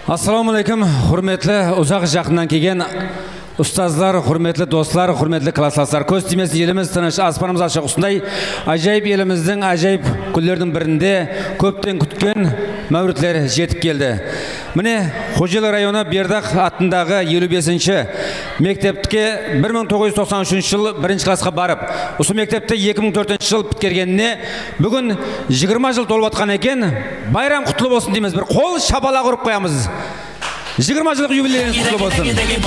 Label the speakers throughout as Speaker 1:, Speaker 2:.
Speaker 1: Ассаламу-алейкум, құрметлі ұзақ жақыннан келген ұстазлар, құрметлі достар, құрметлі класстастар. Көз тимесін еліміз тыныш, аспанымыз ашық. Осындай ажайып еліміздің ажайып күндердің бірінде көптен күткен мәуітлер жетіп келді. Міне, Қожелі районы Бердақ атындағы 55-ші мектепке 1993 жыл 1-ші классқа барып, осы мектепте 2004 жыл біткергеніне бүгін 20 жыл толып атқан екен. Байрам құтлы болсын дейміз, бір қол шапалақ ұрып қоямыз. 20 жылық юбилейіңіз құтлы болсын.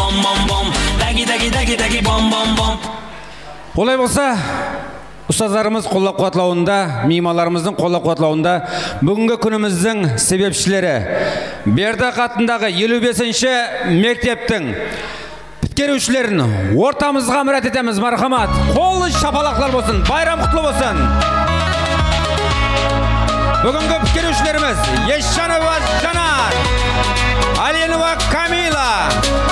Speaker 1: Олай болса, ұстаздарымыз қолдап қуатлауында, меймандарымыздың қолдап қуатлауында бүгінгі күніміздің себепшілері Бердақ атындағы 55-ші мектептің біткерушілерін ортамызға мұрат етеміз. Мархамат, қолы шапалақлар болсын, байрам құтлы болсын. Бүгінгі біткерушілеріміз Ешжанова Жанар, Аленова Камила,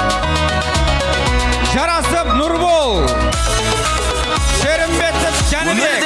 Speaker 1: Жарасып Нұрбол, Шерімбетов Жәнібек,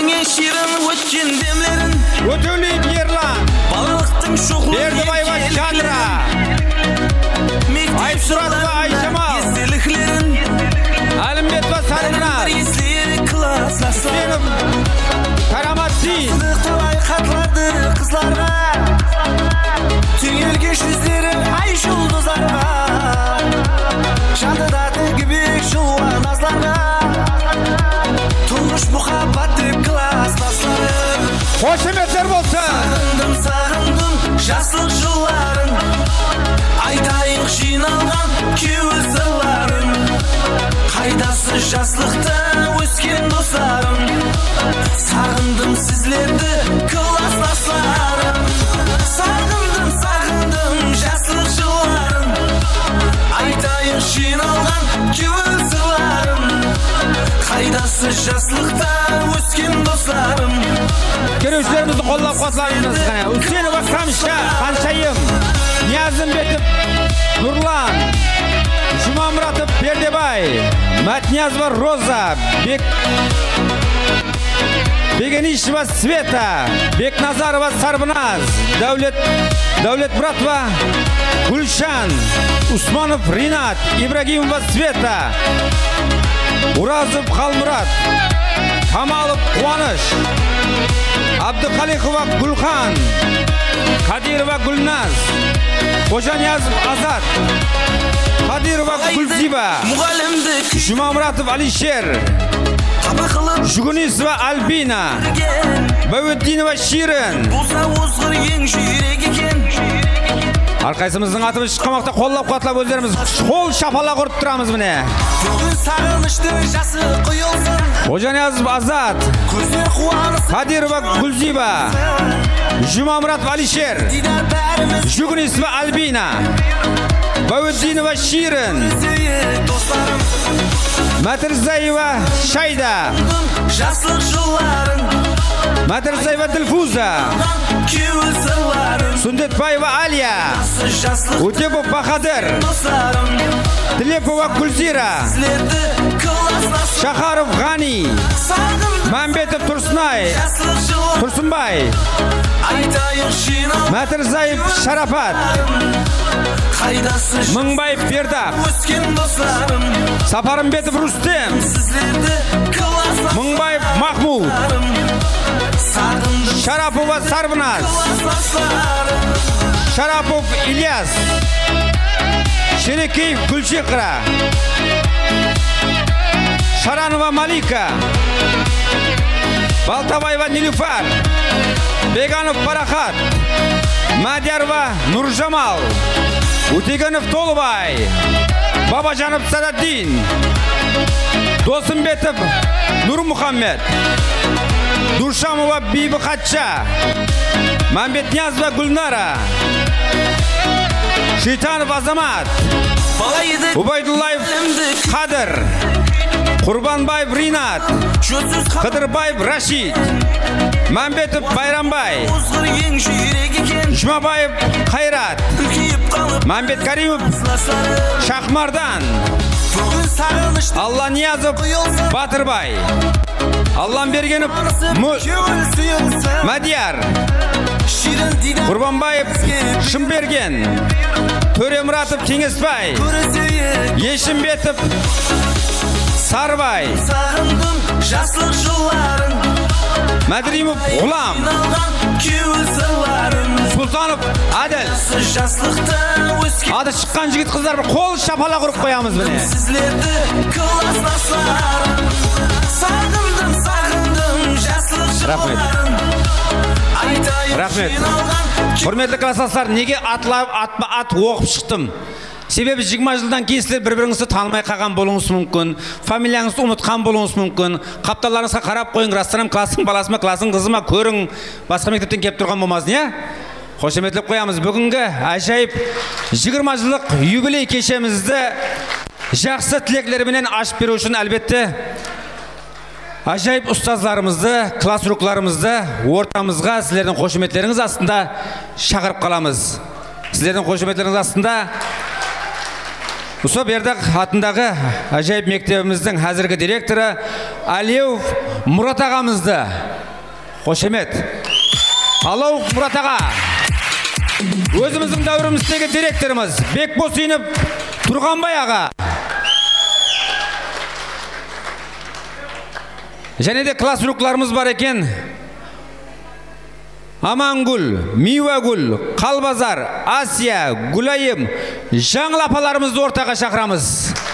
Speaker 1: Өтеулиев Ерлан, Бердібаева Жадыра, Айсұратова Айжамал, Әлімбетова Сарынар, Үсенов Караматдин, қызларға түйілген жүздері ай жұлдыздарға, жадыда тігібек жуан азларға, тұңғыш мұхаббат деп класстастарым. Қошеметтер болсын. Сағындым жаслық жылларын, айтайық жиналған кеуі сырларын, қайдасы жаслықта өскен достарым, сағындым сізлерді класстастарым. Сағындым жаслық жылларын, айтайық жиналған кеуі сырларын, қайдасы жаслықта өскен достарым. Керушілерімізді қолдап қуатларыңыз. Үсенова Қамша, Қаншайым, Ниязымбетов Нұрлан, Жұмамұратов Бердебай, Матниязова Роза, Бегенишева Света, Бекназарова Сарбназ, Дәулетмұратова Гүлшан, Усманов Ринат, Ибрагимова Света, Уразов Қалмұрат, Камалов Қуаныш, Абдықалиқова Гүлхан, Қадирова Гүлназ, Қожаниязов Азат, Қадирова Гүлзиба, Жұмамұратов Алишер, Жүгінесова Альбина, Бәуетдинова Ширин. Арқайсымыздың атымыз шыққамақта қоллап қуатлап өздеріміз қол шапалақ ұрып тұрамыз міне. Қожаниязов Азат, Қадирова Гүлзиба, Жұмамұратов Алишер, Жүгінесова Альбина, Бәуетдинова Ширин, Мәтірзаева Шайда, Мәтірзаева Ділфуза, Сүндетбаева Алия, Утепов Бахадыр, Тілепова Гүлзира, Шахаров Ғани, Мәмбетов Тұрсынбай, Мәтірзаев Шарапат, Мыңбаев Бердақ, Сапарымбетов Рустем, Мыңбаев Махмуд, Шарапова Сарбназ, Шарапов Ильяс, Шерекеев Гүлшеқра, Шаранова Малика, Балтабаева Нилюфар, Беганов Парахат, Мадярова Нуржамал, Утегенов Толыбай, Бабажанов Сададдин, Досымбетов Нурмухаммед, Дуршамова Бибі Қатша, Мамбетниязова Гүлнара, Шейтанов Азамат, Убайдуллаев Қадыр, Құрбанбаев Ринат, Қыдырбаев Рашид, Мамбетов Байрамбай, Жұмабаев Қайрат, Мамбет Каримов Шахмардан, Алланиязов Батырбай, Алламбергенов Мадияр, Құрбанбаев Шымберген, Төремұратов Кеңесбай, Ешімбетов Сарбай,
Speaker 2: Жаслық жыларын,
Speaker 1: Мәдіримов Ғұлам, Сұлтанов Адел. Ады шыққан жігіт қыздар бір қол шапала құрып қоямыз міне.
Speaker 2: Сіздерді класстастарым, сағындым жаслық жыларын.
Speaker 1: Рахмет. Құрметті класстастар, неге ат оқып шықтым? Себебі 20 жылдан кейін сіздер бір-біріңізді танымай қалған болуыңыз мүмкін, фамилияңызды ұмытқан болуыңыз мүмкін, қапталарыңызға қарап қойың, растырам классың баласы ма, классың қызы ма, көрің, басқа мектептен келіп тұрған болмасын, иә? Қошеметлеп қоямыз. Бүгінгі ажайып 20 жылдық юбилей кешемізді жақсы тілектеріменен ашып беру үшін әлбетте ажайып ұстазларымызды, класс рукларымызды ортамызға сіздердің қошеметлеріңіз астында шақырып қаламыз. Сіздердің қошеметлеріңіз астында Ұсып Ердақ атындағы ажайып мектебіміздің әзіргі директоры Алиев Мұрат ағамызды қошемет. Алау Мұрат аға. Өзіміздің дәуіріміздегі директорымыз Бекбосинов Тұрғанбай аға. Және де класс рукларымыз бар екен. Амангүл, Миуагүл, Қалбазар, Асия, Гүлайым, жаңыл апаларымызды ортаға шақырамыз.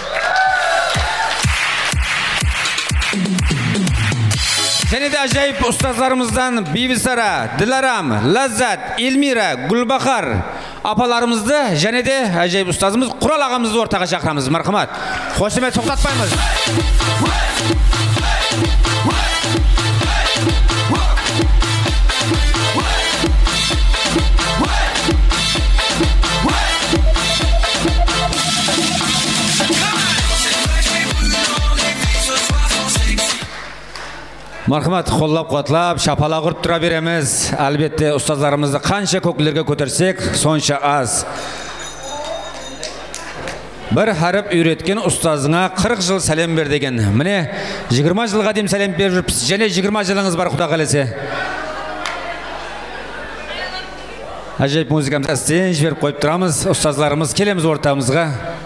Speaker 1: Және де ажайып ұстазларымыздан Бибісара, Диларам, Лаззат, Эльмира, Гүлбахар апаларымызды және де ажайып ұстазымыз Құрал ағамызды ортаға шақырамыз. Мархамат. Қошемет тоқтатпаймыз. Мархамат, қоллап қуатлап, шапала құрып тұра береміз. Әлбетте, ұстазларымызды қанша көкілерге көтерсек, сонша аз. Бір харіп үйреткен ұстазыңа 40 жыл сәлем бер деген. Міне, 20 жылға дейін сәлем беріп жүріпсіз. Және 20 жылыңыз бар, Құда қалесе. Ажайып музыкамыз әстен жіберіп қойып тұрамыз. Ұстазларымыз келеміз ортамызға.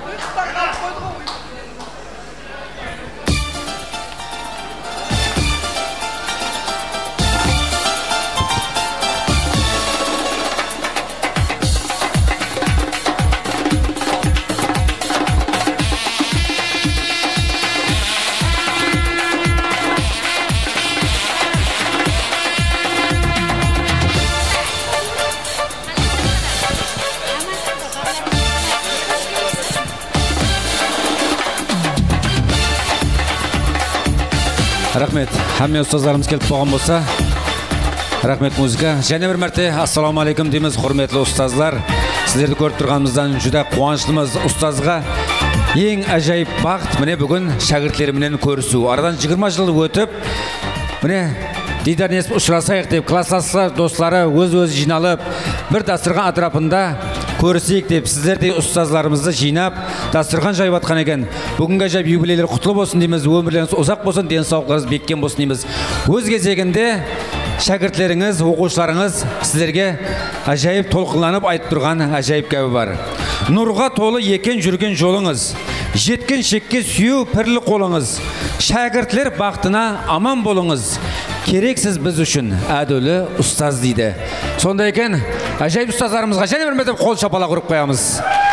Speaker 1: Рахмет. Хамме ұстаздарымыз келіп болған болса, рахмет музыка. Және бір мәрте ассаламу алейкум дейміз, құрметлі ұстазлар. Сіздерді көріп тұрғанымыздан жүдә қуаныштымыз. Ұстазға ең ажайып бақыт міне бүгін шәкіртлеріменен көрісу. Арадан 20 жыл өтіп, міне дидарнесіп ұшырасайық деп класстастар достары өз жиналып, бір дастырған атрапында көрісейік деп сіздердей ұстазларымызды жинап, дастырған жайып атқан екен. Бүгінгі ажайып юбилейлер құтлы болсын дейміз, өмірлеріңіз ұзақ болсын, денсаулықтарыңыз беккен болсын дейміз. Өз кезегінде шәкіртлеріңіз, оқушыларыңыз сіздерге ажайып толқынланып айтып тұрған ажайып кәбі бар. Нұрға толы екен жүрген жолыңыз, жеткен шекке сүйеу пірлі қолыңыз, шәкіртлер бақытына аман болыңыз. Керексіз біз үшін әділі ұстаз дейді. Сонда екен, ажайып ұстаздарымызға және бір мәрте қол шапала құрып қоямыз.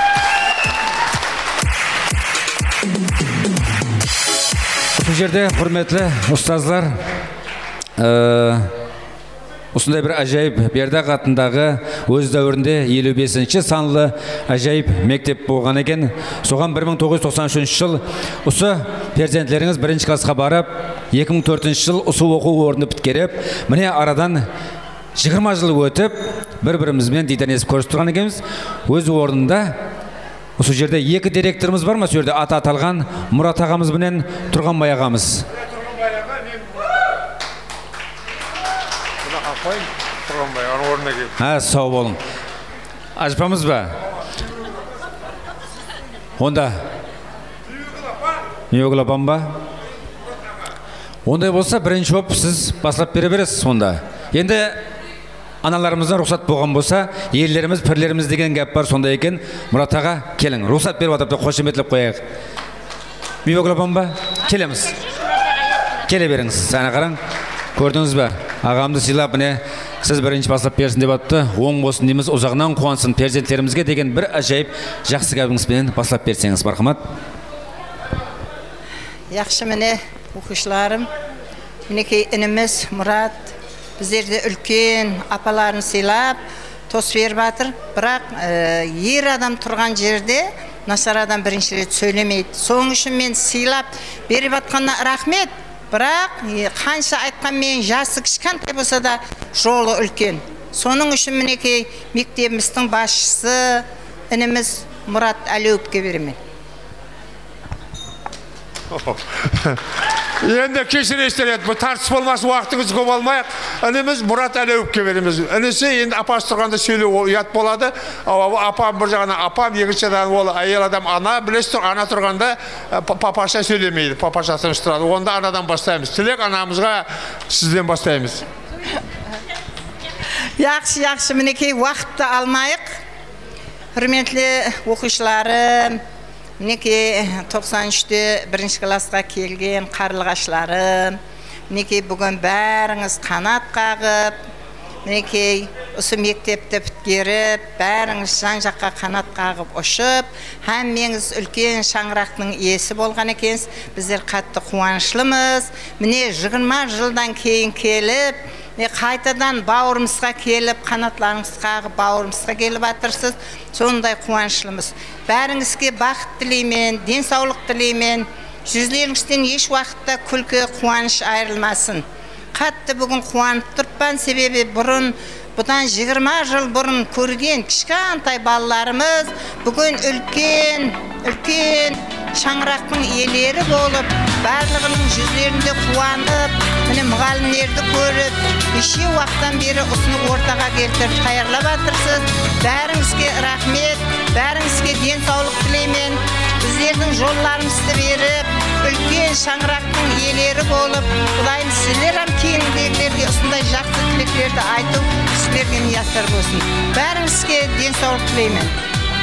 Speaker 1: Осы жерде құрметлі ұстазлар, осындай бір ажайып Бердақ атындағы өз дәуірінде 55-ші санлы ажайып мектеп болған екен. Соған 1993 жыл осы перзентлеріңіз 1-ші классқа барып, 2004 жыл осы оқу орны біткеріп, міне арадан 20 жыл өтіп, бір-бірімізбен диданесіп көрісіп тұрған екенбіз. Өз орнында осы жерде екі директорымыз бар ма? Сол жерде аты аталған Мұрат ағамыз бенен Тұрғанбай ағамыз. Сау болың. Ажпамыз ба? Онда? Меуғылапан ба? Ондай болса, бірінші оп сіз басылап бере бересіз сонда. Енді аналарымыздан рұқсат болған болса, ерлеріміз, пірлеріміз деген гәп бар, сонда екен. Мұрат аға, келің. Рұқсат беріп атапты, қошеметлеп қояйық. Бибігүл апам ба? Келеміз. Келе беріңіз. Сәні қараң. Көрдіңіз бе? Ағамды сыйлап, міне, сіз бірінші басылап берсін деп атты. Оң болсын дейміз, ұзағынан қуансын перзенттерімізге деген бір ажайып жақсы гәбіңізбенен басылап берсеңіз, мархамат.
Speaker 3: Яқшы міне, оқушыларым, мінекей ініміз Мұрат біздерді үлкен апаларын сыйлап, тос беріп жатыр. Бірақ ер адам тұрған жерде нашар адам бірінші рет сөйлемейді. Соның үшін мен сыйлап беріп жатқанына рахмет. Бірақ қанша айтқанмен жасы кішкентай болса да жолы үлкен. Соның үшін мінекей мектебіміздің басшысы ініміз Мұрат Әлеуовке беремін.
Speaker 4: Енді кешіресіздер еді, бұл тартыс болмасы уақытыңыз көп алмайық. Ініміз Мұрат Әлеуовке береміз. Інісі енді апасы тұрғанда сөйлеу ұят болады. Апам бір жағынан апам, екінші жағынан ол әйел адам ана, білесіз тұр, ана тұрғанда папаша сөйлемейді, папаша тыныш тұрады. Онда анадан бастаймыз. Тілек анамызға сізден бастаймыз.
Speaker 3: Яқшы, мінекей уақытты алмайық. Құрметті оқушыларым, мінекей 93-те бірінші классқа келген қарлығашларым, мінекей бүгін бәріңіз қанат қағып, мінекей осы мектепті біткеріп, бәріңіз жан-жаққа қанат қағып ұшып, әммеңіз үлкен шаңырақтың иесі болған екенсіз. Біздер қатты қуанышлымыз. Міне 20 жылдан кейін келіп, қайтадан бауырымызға келіп, қанатларыңыз қағып бауырымызға келіп атырсыз. Сондай қуанышлымыз. Бәріңізге бақыт тілеймен, денсаулық тілеймен. Жүздеріңізден еш уақытта күлкі, қуаныш айырылмасын. Қатты бүгін қуанып тұрпан, себебі бұдан 20 жыл бұрын көрген кішкентай балаларымыз бүгін үлкен шаңырақтың иелері болып, барлығының жүздерінде қуанып, міне мұғалімдерді көріп, неше уақыттан бері осыны ортаға келтіріп қайырлап жатырсыз. Бәріңізге рахмет, бәріңізге денсаулық тілеймен. Біздердің жолларымызды беріп, үлкен шаңырақтың иелері болып, Құдайым сіздер кейінгілерге осындай жақсы тілектерді айту, сіздерге ниеттер болсын. Бәріңізге денсаулық тілеймен.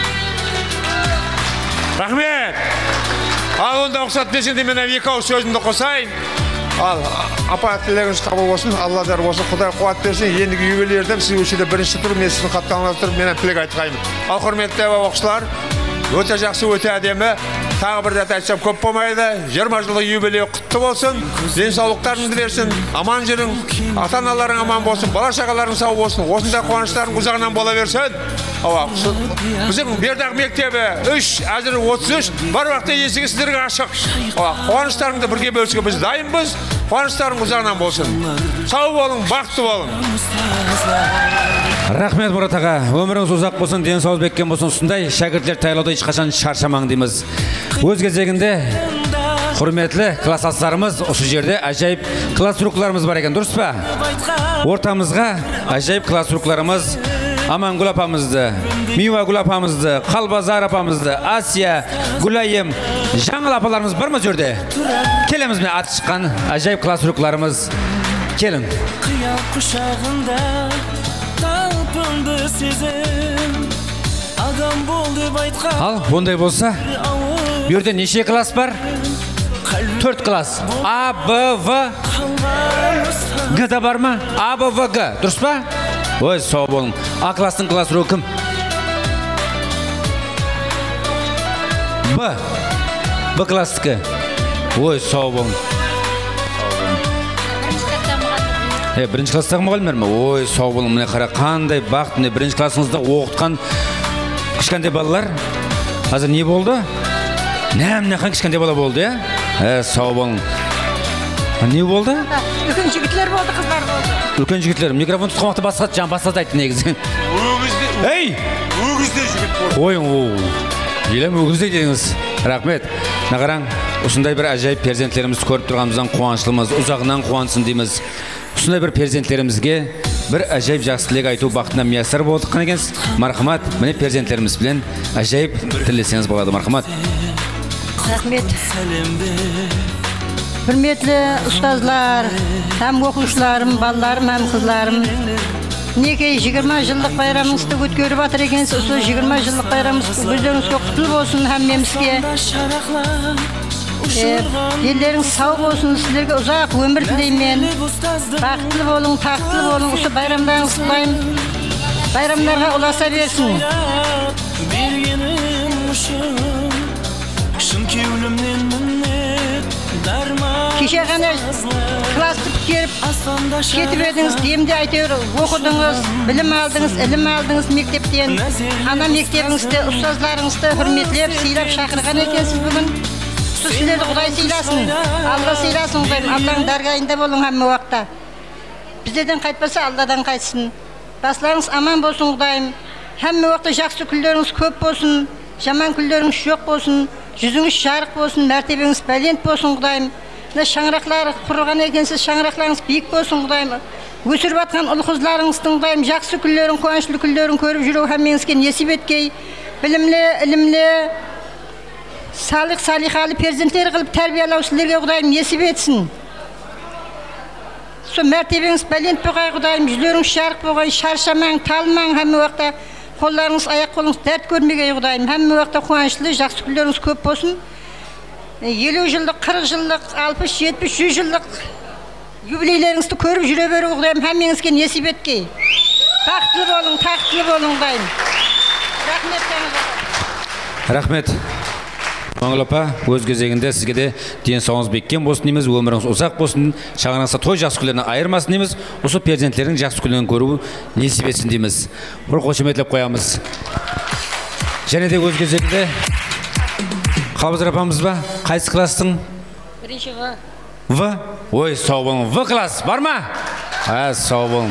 Speaker 4: Рахмет! Ал онда ұқсат берсенде мен екі ауыз сөзімді қосайын. Ал апа тілегіңіз қабыл болсын, Алладар болсын, Құдай қуат берсін. Ендігі юбилейден сіз өшеде бірінші тұр, мен сіздің қаттаңыз тұрып, менен тілек айтқаймын. Ал құрметті оқушылар, өте жақсы, өте әдемі. Тағы бір рет айтсам көп болмайды. 20 жылдық юбилей құтты болсын. Денсаулықтарыңды берсін, аман жүрің, ата-аналарың аман болсын, бала-шағаларың сау болсын. Осындай қуаныштарың ұзағынан бола берсін. Біздің Бердақ мектебі 3, әзір 33, бар уақытта есігі сіздерге ашық. Қуаныштарыңды бірге бөлісуге біз дайынбыз. Қуаныштарың ұзағынан болсын. Сау болың, бақытты болың.
Speaker 1: Рахмет Мұрат аға, өміріңіз ұзақ болсын, денсаулық беккен болсын, сондай шәкірттер таяулауда ешқашан шаршамаң дейміз. Өз кезегінде құрметлі класстастарымыз осы жерде ажайып класс рукларымыз бар екен, дұрыс па? Ортамызға ажайып класс рукларымыз Амангүл апамызды, Миуагүл апамызды, Қалбазар апамызды, Асия, Гүлайым, жаңыл апаларымыз бар ма жерде? Келеміз ме аты шыққан ажайып класс рукларымыз? Келін.
Speaker 5: Қиял құшағында талпынды сезім, адам бол деп айтқан.
Speaker 1: Ал, ондай болса, берде неше класс бар? 4 класс. А, Б, В, Г да бар ма? А, Б, В, Г. Дұрыс па? Ой, сау болың. А класстың класс руы кім? Б. Б класстікі. Ой, сау болың. Бірінші класстағы мұғалімдер ме? Ой, сау болың. Міне қара, қандай бақыт. Міне бірінші классыңызда оқытқан кішкентай балалар. Қазір не болды? Нәм-нәқан кішкентай бала болды, я? Сау болың. Не болды?
Speaker 3: Үлкен жігітлер болды, қыздар болды.
Speaker 1: Үлкен жігітлер. Микрофон тұтқамақты басқат, жаңа басқат айтты негізі.
Speaker 4: Өгізде жігіт болды.
Speaker 1: Ойың, елем өгізде дедіңіз. Рахмет. Нағараң, осындай бір әжайып перзенттеріміз көріп тұрғанымыздан қуанышлымыз, ұзағынан қуансын дейміз. Осындай бір перзенттерімізге бір әжайып жақсы тілек айту бақытына миясар болдыққан екенсіз. Мархамат, міне перзенттеріміз білен әжайып тілесеңіз болады. Мархамат.
Speaker 6: Рахмет. Құрметті ұстазлар, һәм оқушыларым, балаларым, һәм қызларым, Мінекей 20 жылдық байрамыңызды өткеріп жатыр екенсіз. Осы 20 жылдық байрамыңыз өздеріңізге құтты болсын әммемізге. Елдеріңіз сау болсын, сіздерге ұзақ өмір тілеймін. Бақытлы болың, тақтылы болың. Осы байрамдарыңыз құлайым. Байрамдарға ұласа берсін. Кеше ғана класты біткеріп кетіп едіңіз, демде әйтеуір оқыдыңыз, білім алдыңыз, ілім алдыңыз мектептен. Ана мектебіңізді, ұстазларыңызды хүрметлеп, сыйлап шақырған екенсіз бүгін. Сіздерді Құдай сыйласын, Алла сыйласын Құдайым. Алланың даргайында болың әмі уақытта. Біздерден қайтпаса Алладан қайтсын. Басыларыңыз аман болсын Құдайым. Әмі уақытта жақсы күлдеріңіз көп болсын, жаман күлдеріңіз жоқ болсын, жүзіңіз жарық болсын, мәртебеңіз бәлент болсын Құдайым. Шаңырақлар құрылған екенсіз, шаңырақларыңыз биік болсын Құдайым. Өсіріп атқан ұл-қызларыңыздың Құдайым жақсы күлдерін, қуанышлы күлдерін көріп жүру әмеңізге несіп еткей. Білімлі, ілімлі, салих-салихалы перзенттер қылып тәрбиелеу сіздерге Құдайым несіп етсін. Со мәртебеңіз бәлент болғай Құдайым, жүздеріңіз жарық болғай, шаршамаң, талмаң, әмі уақытта қолдарыңыз, аяқ қолыңыз дәрт көрмегей Құдайым. Әмі уақытта қуанышлы, жақсы күлдеріңіз көп болсын. 50 жылдық, 40 жылдық, 60, 70, 100 жылдық юбилейлеріңізді көріп жүре беру Құдайым, әмеңізге несіп еткей. Бақытлы болың, тақтылы болың Құдайым. Рахмет қаңызға.
Speaker 1: Рахмет. Маңғыл апа, өз кезегінде сізге де денсаулығыңыз бекем болсын дейміз, өміріңіз ұзақ болсын, шаңырақса той жақсы күндерінен айырмасын дейміз, осы перзенттердің жақсы күндерін көру несіп етсін дейміз. Бір қошеметлеп қоямыз. Және де өз кезегінде Қабызыр апамыз ба? Қайсы кластың?
Speaker 6: Бірінші В.
Speaker 1: В? Ой, сау болың. В класс бар ма? Сау болың.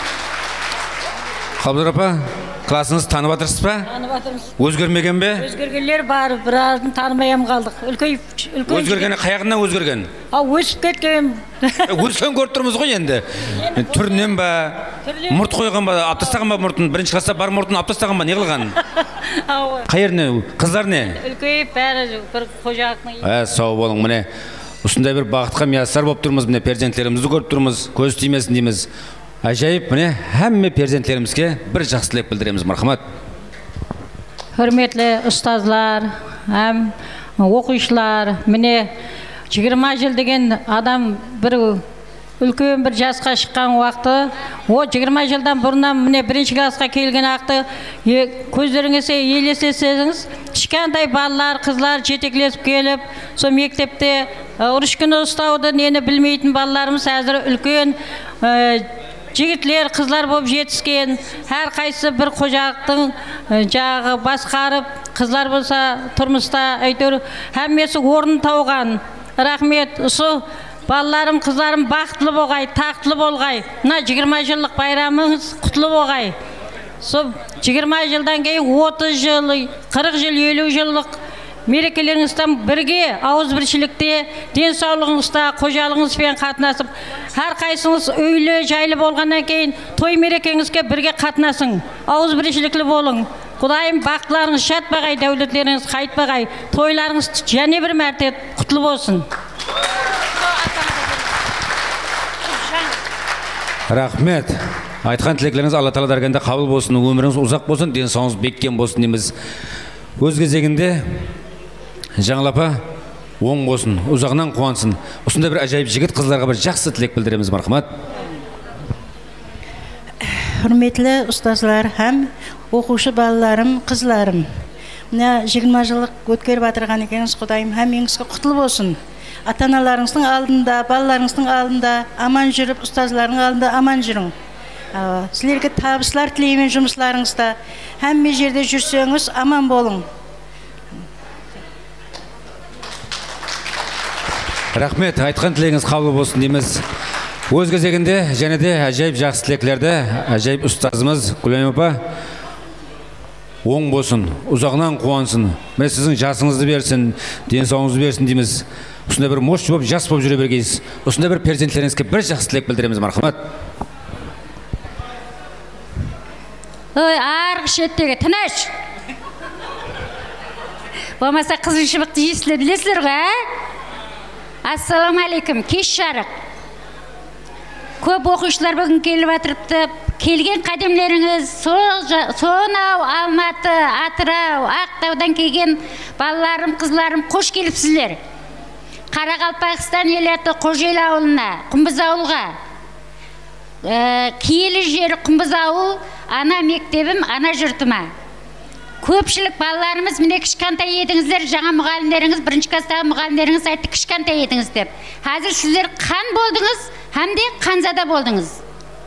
Speaker 1: Қабызыр апа, классыңыз танып жатырсыз ба?
Speaker 6: Танып жатырмыз.
Speaker 1: Өзгермеген бе?
Speaker 6: Өзгергенлер бар, біразын танымайам қалдық.
Speaker 1: Өзгергені қаяғынан өзгерген?
Speaker 6: Өсіп кеткен.
Speaker 1: Өскен көріп тұрмыз ғой енді. Түрінен ба? Мұрт қойған ба? Аптастаған ба мұртын? Бірінші класста бар мұртын аптастаған ба? Не қылған? Қайырны? Қыздар не?
Speaker 6: Үлкейіп бәрі бір қожақтың.
Speaker 1: Сау болың, міне. Осындай бір бақытқа миясар болып тұрмыз, міне перзенттерімізді көріп тұрмыз, көз тимесін дейміз. Ажайып, міне, әмме перзенттерімізге бір жақсы тілек білдіреміз, мархамат.
Speaker 6: Hürmetli ұстазлар, оқушылар, міне 20 жыл деген адам бір үлкен бір жасқа шыққан уақыты, 20 жылдан бұрыннан міне бірінші классқа келген уақыты көздеріңізге елестетсеңіз, кішкентай балалар, қызлар жетектесіп келіп, сол мектепте ұрыш күні ұстауды нені білмейтін балаларымыз әзір үлкен жігітлер, қызлар болып жетіскен, әр қайсы бір қожақтың жағы басқарып, қызлар болса тұрмыста әйтеуір әммесі орнын тауған. Рахмет, осы балаларым, қызларым бақытлы болғай, тақтылы болғай. Мына 20 жылдық байрамыңыз құтлы болғай. Сол 20 жылдан кейін 30 жыл, 40 жыл, 50 жылдық мерекелеріңізден бірге ауызбіршілікте, денсаулығыңызда, қожалығыңызбен қатынасып, әр қайсыңыз үйлі, жайлы болғаннан кейін той мерекеңізге бірге қатынасың. Ауызбіршіліклі болың. Құдайым бақытларыңыз шатпағай, дәулетлеріңіз қайтпағай, тойларыңыз және бір мәрте құтлы болсын.
Speaker 1: Рахмет. Айтқан тілектеріңіз Алла Тағала дәргенде қабыл болсын, өміріңіз ұзақ болсын, денсаулығыңыз бекем болсын дейміз. Өз кезегінде Жаңылапа оң болсын, ұзағынан қуансын. Осындай бір ажайып жігіт қыздарға бір жақсы тілек білдіреміз, мархамат.
Speaker 7: Hürmetli ұстазлар, һәм оқушы балаларым, қызларым. Мына 20 жылдық өткеріп отырған екеніңіз, Құдайым әмеңізге құтлы болсын. Ата-аналарыңыздың алдында, балаларыңыздың алдында аман жүріп, ұстазларың алдында аман жүрің. Сіздерге табыстар тілеймін жұмысларыңызда. Әмме жерде жүрсеңіз аман болың.
Speaker 1: Рахмет, айтқан тілегіңіз қабыл болсын дейміз. Өз кезегінде және де әжайып жақсы тілеклерді әжайып ұстазымыз Гүлайым апа оң болсын, ұзағынан қуансын. Міне сіздің жасыңызды берсін, денсаулығыңызды берсін дейміз. Осындай бір мош болып, жас болып жүре бергейсіз. Осындай бір перзенттеріңізге бір жақсы тілек білдіреміз, мархамат.
Speaker 8: Ой, арғы шеттегі тыныш. Болмаса қызыл шыбықты естілесіздер ғой, Ассаламу алейкум, кеш жарық. Көп оқушылар бүгін келіп атырыпты, келген қадемлеріңіз, сонау Алматы, Атырау, Ақтаудан келген балаларым, қызларым, қош келіпсіздер. Қарақалпақстан елі Қожел ауылына, Құмбыз ауылға. Киелі жері Құмбыз ауыл, ана мектебім, ана жұртыма. Көпшілік балаларымыз міне кішкентай едіңіздер, жаңа мұғалімдеріңіз, бірінші кластағы мұғалімдеріңіз айтты кішкентай едіңіз деп. Қазір сіздер қан болдыңыз, һәм де қанзада болдыңыз.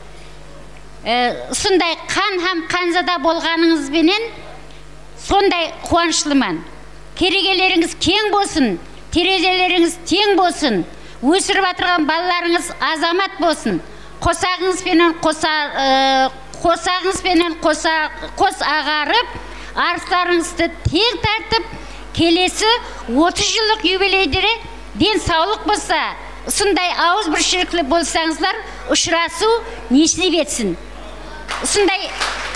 Speaker 8: Сондай қан һәм қанзада болғаныңызбенен сондай қуаныштымын. Керегелеріңіз кең болсын, терезелеріңіз тең болсын, өсіріп отырған балаларыңыз азамат болсын, қосағыңызбенен қос ағарып, арыстарыңызды тең тартып, келесі 30 жылдық юбилейдері денсаулық болса, сондай ауыз біршілікті болсаңыздар, ұшырасу несіне етсін. Сондай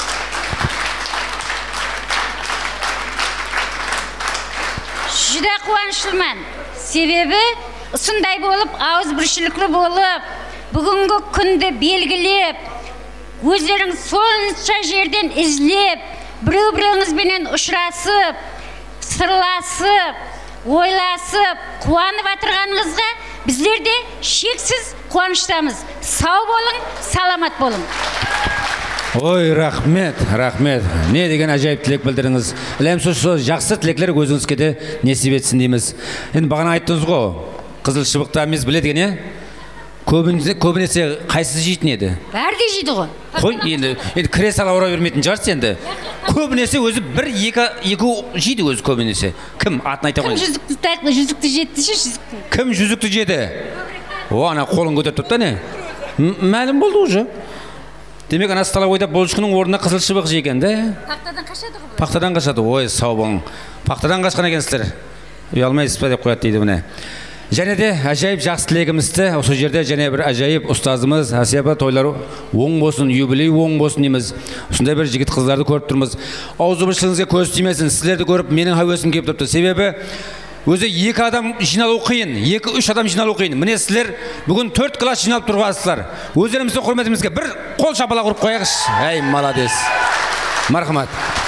Speaker 8: жүдә қуаныштымын. Себебі сондай болып, ауыз біршілікті болып, бүгінгі күнді белгілеп, өздеріңіз сонша жерден ізлеп, біреу-біреуіңізбенен ұшырасып, сырласып, ойласып, қуанып атырғаныңызға біздер де шексіз қуаныштамыз. Сау болың, саламат болың.
Speaker 1: Ой, рахмет. Не деген ажайып тілек білдіріңіз. Сол жақсы тілеклер өзіңізге де несіп етсін дейміз. Енді бағана айттыңыз ғой, қызыл шыбықты әміз біледі екен, көбінесе қайсысы жейтін еді?
Speaker 8: Бәрі де жейді ғой.
Speaker 1: Қой, енді кіре сала ұра бермейтін жарсыз енді. Көбінесе өзі екі жейді өзі көбінесе. Кім? Атын айта қойды.
Speaker 8: Жүзікті жетті ше, жүзікті.
Speaker 1: Кім жүзікті жеді? О, ана қолын көтеріп тұтта не? Мәлім болды уже. Демек, ана столовойда болшықының орнына қызыл шыбық жеген, да?
Speaker 8: Пақтадан қашады ғой.
Speaker 1: Пақтадан қашады. Ой, сау болың. Пақтадан қашқан екенсіздер. Ұялмайсыз ба деп қояды дейді міне. Және де ажайып жақсы тілегімізді осы жерде және бір ажайып ұстазымыз Асияпа тойлары оң болсын, юбилей оң болсын дейміз. Осындай бір жігіт қыздарды көріп тұрмыз. Аузы біршілігіңізге көз тимесін. Сіздерді көріп менің әуесім келіп тұрды. Себебі өзі 2 адам жиналу қиын, 2-3 адам жиналу қиын. Міне сіздер бүгін 4 класс жиналып тұрғансыздар. Өздерімізді құрметімізге бір қол шапалақ ұрып қояйықшы. Әй, молодец. Мархамат.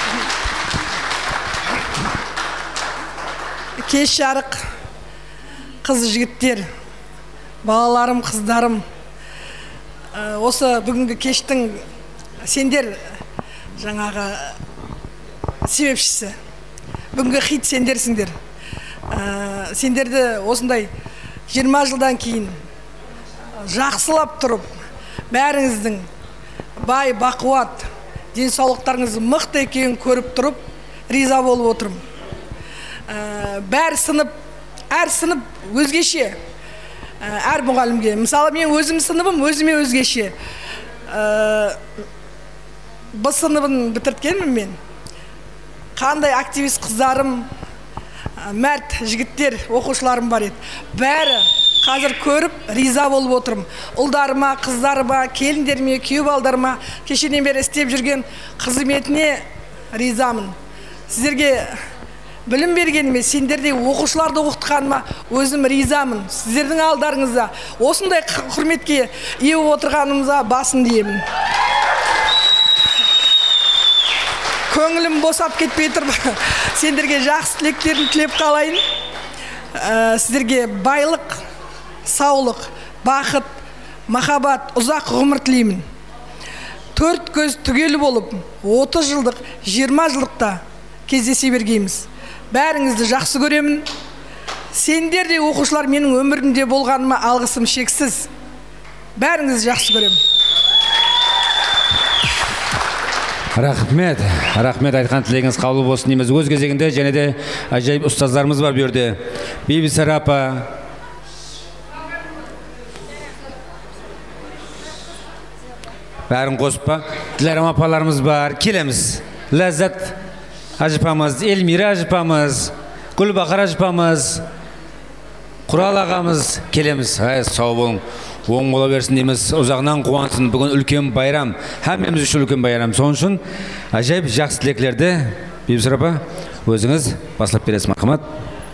Speaker 9: Кеш жарық, қыз жігіттер, балаларым, қыздарым, осы бүгінгі кештің сендер жаңағы себепшісі. Бүгінгі хит сендерсіңдер. Сендерді осындай 20 жылдан кейін жақсылап тұрып, бәріңіздің бай, бақуат, денсаулықтарыңыз мықты екенін көріп тұрып, риза болып отырмын. Әр сынып өзгеше, әр мұғалімге. Мысалы, мен өзім сыныбым, өзіме өзгеше. Бұл сыныбын бітірткенмін мен. Қандай активист қыздарым, мәрт жігіттер, оқушыларым бар еді. Бәрі қазір көріп, риза болып отырмын. Ұлдарыма, қыздарыма, келіндеріме, күйеу балдарыма, кешеден бері істеп жүрген қызметіне ризамын. Сіздерге білім бергеніме, сендерде оқушыларды оқытқаныма өзім ризамын. Сіздердің алдарыңызда осындай құрметке ие отырғанымызға басын деймін. Көңілім босап кетпей тұрып, сендерге жақсы тілектерін тілеп қалайын. Сіздерге байлық, саулық, бақыт, махаббат, ұзақ ғұмыр тілеймін. 4 көз түгелі болып, 30 жылдық, 20 жылдықта кездесе бергейміз. Бәріңізді жақсы көремін. Сендер де оқушылар менің өмірімде болғаныма алғысым шексіз. Бәріңізді жақсы көремін.
Speaker 1: Рахмет айтқан тілегіңіз қабыл болсын дейміз. Өз кезегінде және де ажайып ұстаздарымыз бар бұл жерде. Бибісара апа, бәрін қосып, Діләрім апаларымыз бар. Келеміз. Ләззат ажыпамыз, Эльмира ажыпамыз, Гүлбақар ажыпамыз, Құрал ағамыз, келеміз. Сау болың, оң бола берсін дейміз. Ұзағынан қуансын. Бүгін үлкен байрам. Әмеміз үшін үлкен байрам. Соның үшін ажайып жақсы тілеклерді Бибісара апа, өзіңіз басылап бересіз. Мархамат.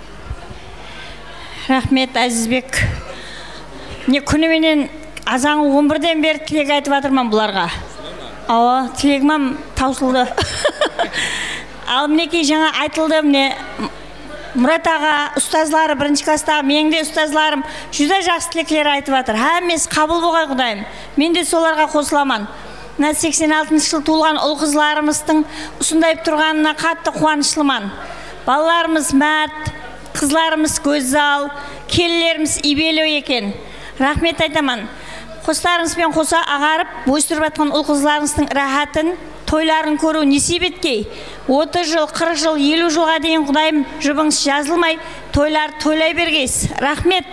Speaker 6: Рахмет, Әзізбек. Күніменен азаңы 11-ден бері тілек айтып жатырмын бұларға.
Speaker 10: Ава, тілегім таусылды. Ал мінекей жаңа айтылды, міне Мұрат аға, ұстазлары, бірінші кластағы, менің де ұстазларым жүзі жақсы тілектер айтып жатыр. Әмес қабыл болғай Құдайым. Мен де соларға қосыламан. 86 жыл туылған ұл қызларымыздың ұсындайып тұрғанына қатты қуанышлыман. Балаларымыз мәрт, қызларымыз көззал, келілеріміз ибелі екен. Рахмет айтаман. Қостарыңызбен қоса ағарып, өстіріп атқан ұл қызларыңыздың рахатын, тойларын көру несіп еткей. 30 жыл, 40 жыл, 50 жылға дейін Құдайым жұбыңыз жазылмай, тойлар тойлай бергейсіз. Рахмет.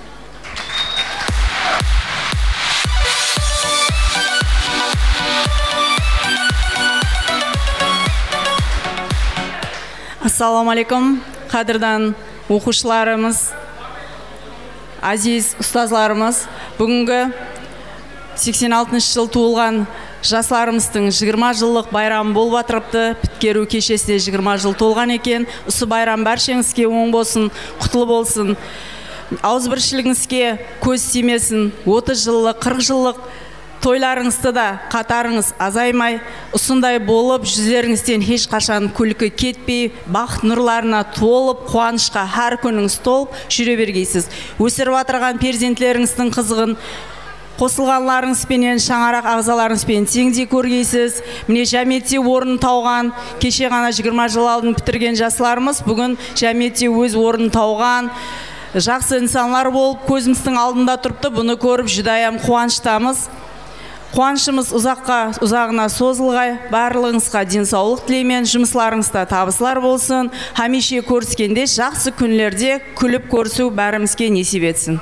Speaker 11: Ассаламалейкум, қадырдан оқушыларымыз, азиз ұстазларымыз, бүгінгі 86 жыл туылған жасларымыздың 20 жылдық байрамы болып атырыпты. Біткеру кешесіне 20 жыл толған екен. Осы байрам бәршеңізге оң болсын, құтылы болсын. Ауызбіршілігіңізге көз тимесін. 30 жылдық, 40 жылдық тойларыңызды да қатарыңыз азаймай, ұсындай болып, жүздеріңізден ешқашан күлкі кетпей, бақыт нұрларына толып, қуанышқа әр күніңіз толып жүре бергейсіз. Өсіріп атырған перзентлеріңіздің қызығын қосылғанларыңызбенен, шаңарақ ағзаларыңызбен теңдей көргейсіз. Міне жәметте орнын тауған, кеше ғана 20 жыл алдын бітірген жасларымыз бүгін жәметте өз орнын тауған жақсы инсанлар болып көзіміздің алдында тұрыпты. Бұны көріп жүдайым қуаныштамыз. Қуанышымыз ұзағына созылғай, барлығыңызға денсаулық тілеймен, жұмысларыңызда табысылар болсын. Хамеше көріскенде жақсы күнлерде күліп көрісу бәрімізге несіп етсін.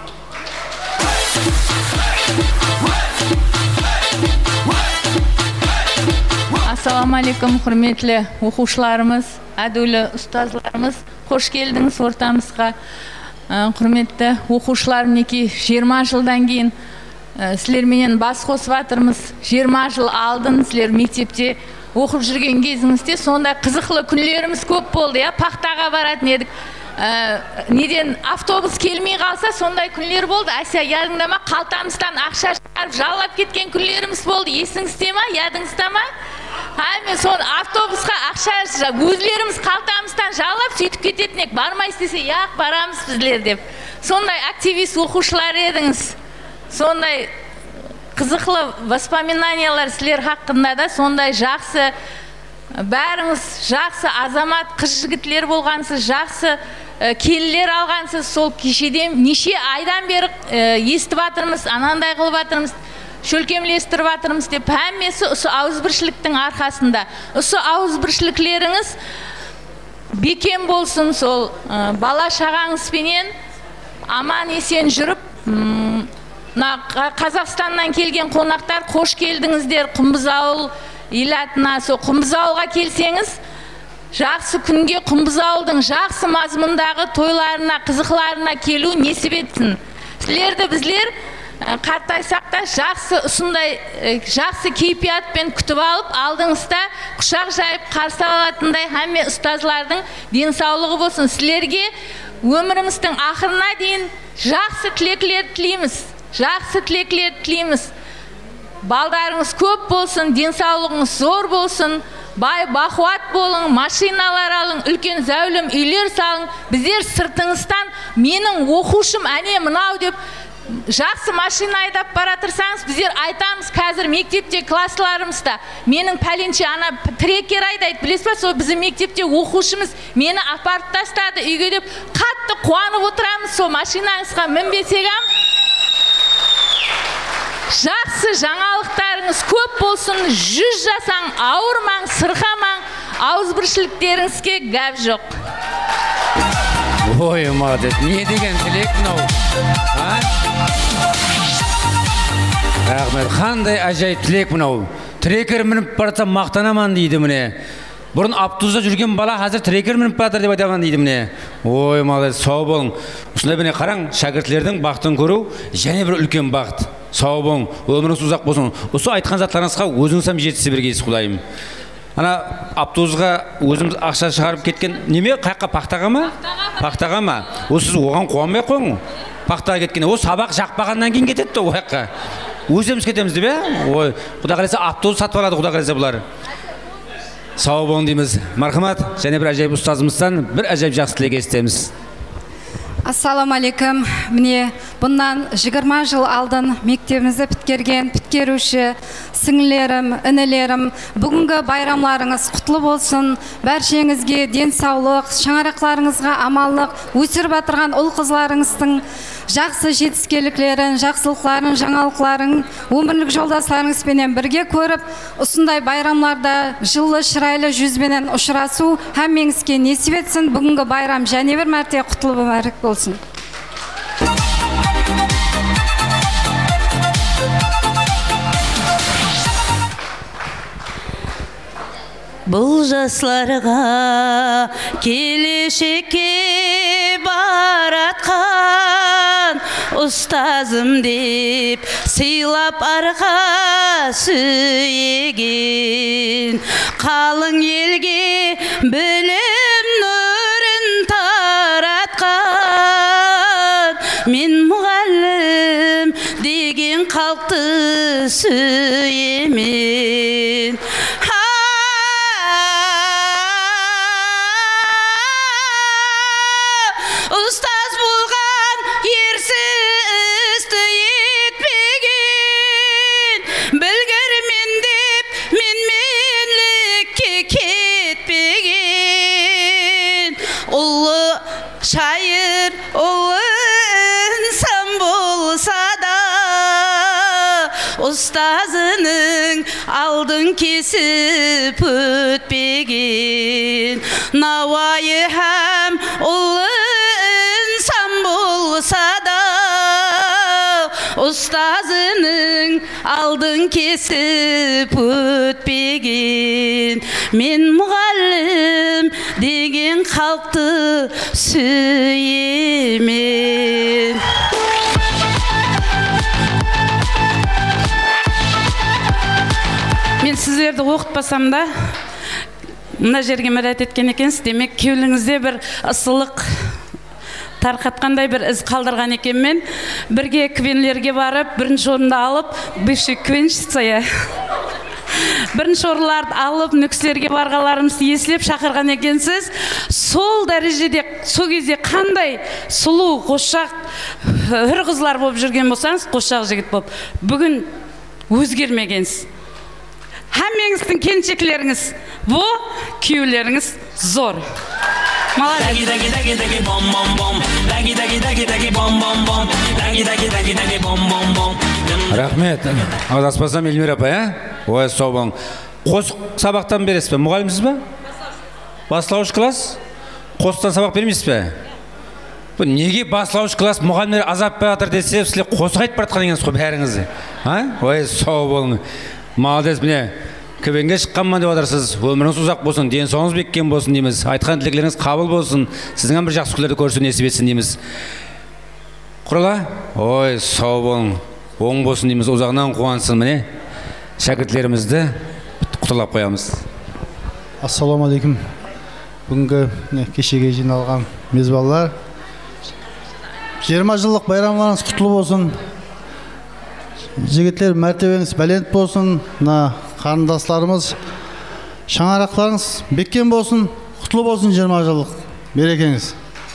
Speaker 12: Ассаламалейкум, құрметлі оқушыларымыз, әділі ұстазларымыз, қош келдіңіз ортамызға. Құрметті оқушыларым, неке 20 жылдан кейін сілерменен бас қосып атырмыз. 20 жыл алдын сілер мектепте оқып жүрген кезіңізде сондай қызықлы күнлеріміз көп болды. Пақтаға баратын едік. Неден автобус келмей қалса сондай күнлер болды. Әсия, ядыңда ма? Қалтамыздан ақша шығарып жалап кеткен күнлеріміз болды. Есіңізде ма? Ядыңызда ма? Мен сон автобусқа ақша өзлеріміз қалтамыздан жалап сөйтіп кететін ек. Бармайсыз десе, яқ барамыз біздер деп. Сондай активист оқушылар едіңіз. Сондай қызықлы воспоминаниялар сілер хақында да сондай жақсы, бәріңіз жақсы азамат, қыз жігітлер болғансыз, жақсы келілер алғансыз. Сол кешеден неше айдан бері естіп атырмыз, анандай қылып атырмыз, шөлкемлестіріп атырмыз деп. Әммесі осы ауызбіршіліктің арқасында. Осы ауызбіршіліктеріңіз бекем болсын, сол бала шағаңызбенен аман есен жүріп, Қазақстаннан келген қонақтар қош келдіңіздер. Құмбыз ауыл илатына, сол Құмбыз ауылға келсеңіз, жақсы күнге Құмбыз ауылдың жақсы мазмұндағы тойларына, қызықларына келу несіп етсін. Сілерді біздер қартайсақ та жақсы ұсындай, жақсы кейпиятпен күтіп алып, алдыңызда құшақ жайып қарсы алатындай әмме ұстазлардың денсаулығы болсын. Сілерге өміріміздің ақырына дейін жақсы тілеклер тілейміз. Жақсы тілеклер тілейміз. Балдарыңыз көп болсын, денсаулығыңыз зор болсын, бай бақуат болың, машиналар алың, үлкен зәулім үйлер салың. Біздер сыртыңыздан менің оқушым әне мынау деп жақсы машина айдап баратырсаңыз, біздер айтамыз қазір мектепте классларымызда. Менің пәленше ана трекер айдайды, білесіз ба, сол біздің мектепте оқушымыз мені апарып тастады үйге деп қатты қуанып отырамыз. Сол машинаңызға мінбесегем, жақсы жаңалықтарыңыз көп болсын, 100 жасаң, ауырмаң, сырқамаң, ауызбіршіліктеріңізге гәп жоқ.
Speaker 1: Ой, молодец, не деген тілек мынау. Рахмет, қандай ажайып тілек мынау. Трекер мініп барса мақтанаман дейді міне. Бұрын автобуста жүрген бала қазір трекер мініп батыр деп айтаман дейді міне. Ой, молодец, сау болың. Осындай міне қараң, шәкіртлердің бақытын көру және бір үлкен бақыт. Сау болың, өміріңіз ұзақ болсын. Осы айтқан заттарыңызға өзіңіз сам жетісе бергейсіз, Құдайым. Ана автобусқа өзіміз ақша шығарып кеткен неме? Қайыққа, пақтаға ма? Пақтаға ма? Осы сіз оған қуанбай қойың. Пақтаға кеткенде, о сабақ жақпағаннан кейін кетеді о қайыққа. өзіміз кетеміз деп ой, құда қаласа автобус сатып алады, құда қаласа бұлар. Сау болың дейміз. Мархамат, және бір әжайып ұстазымыздан бір әжайып жақсы тілек естеміз.
Speaker 13: Ассаламалейкум. Міне, бұннан 20 жыл алдын мектебімізді біткеруші сіңлерім, інілерім, бүгінгі байрамларыңыз құтлы болсын. Бәршеңізге денсаулық, шаңырақларыңызға амаллық, өсіріп батырған ұл қызларыңыздың жақсы жетіскеліклерін, жақсылықтарын, жаңалықларын өмірлік жолдасларыңызбенен бірге көріп, осындай байрамларда жылы шырайлы жүзбенен ұшырасу әмеңізге несіп етсін. Бүгінгі байрам және бір мәрте құтлы мүбәрәк болсын.
Speaker 14: Бұл жастарға келешекке баратқан ұстазым деп сыйлап арқа сүйеген қалың елге білім нұрын таратқан мен мұғалім деген халықты сүйемін. Ұстаз болған ерсізді етпеген, білгірмен деп менменлікке кетпеген, ұлы шайыр, ұлы інсан болса да, ұстазының алдын кесіп өтпеген, науайы һәм ұлы болса да, ұстазының алдын кесіп өтпеген, мен мұғалім деген халықты сүйемін.
Speaker 11: Мен сіздерді оқытпасам да, мына жерге мұрат еткен екенсіз, демек кеуіліңізде бір ысылық тарқатқандай бір із қалдырған екенмен, бірге квенлерге барып, бірінші орынды алып, бывший квеншіцая, бірінші орынларды алып, нүкістерге барғаларымыз еслеп шақырған екенсіз. Сол дәрежеде, сол кезде қандай сұлу, қошақ, үр қызлар болып жүрген болсаңыз, қошақ жігіт болып, бүгін өзгермегенсіз. Әмеңіздің келіншектеріңіз, бұл күйеулеріңіз зор.
Speaker 1: Рахмет. Аудаспасам Эльмира апа, ой, сау болың. Қос сабақтан бересіз бе? Мұғалімсіз бе? Баслауыш класс? Қостан сабақ бермейсіз бе? Неге баслауыш класс мұғалімдер азап жатыр десе, сіздер қосық айтып баратқан екенсіз ғой бәріңіз. Ой, сау болың. Молодец, міне. Көвенге шыққанман деп отырсыз. Өміріңіз ұзақ болсын, денсаулығыңыз беккен болсын дейміз. Айтқан тілектеріңіз қабыл болсын. Сіздің бір жақсы күндерді көрсін несіп етсін дейміз. Құрала? Ой, сау болың. Оң болсын дейміз. Ұзағынан қуансын, міне. Шәкіртлерімізді құттықтап қоямыз.
Speaker 15: Ассаламалейкум. Бүгінгі кешеге жиналған мезбалар, 20 жылдық байрамдарыңыз құтлы болсын. Жігіттер, мәртебеңіз бәлент болсын. Қарындастарымыз, шаңырақтарыңыз беккен болсын, құтлы болсын 20 жылдық берекеңіз.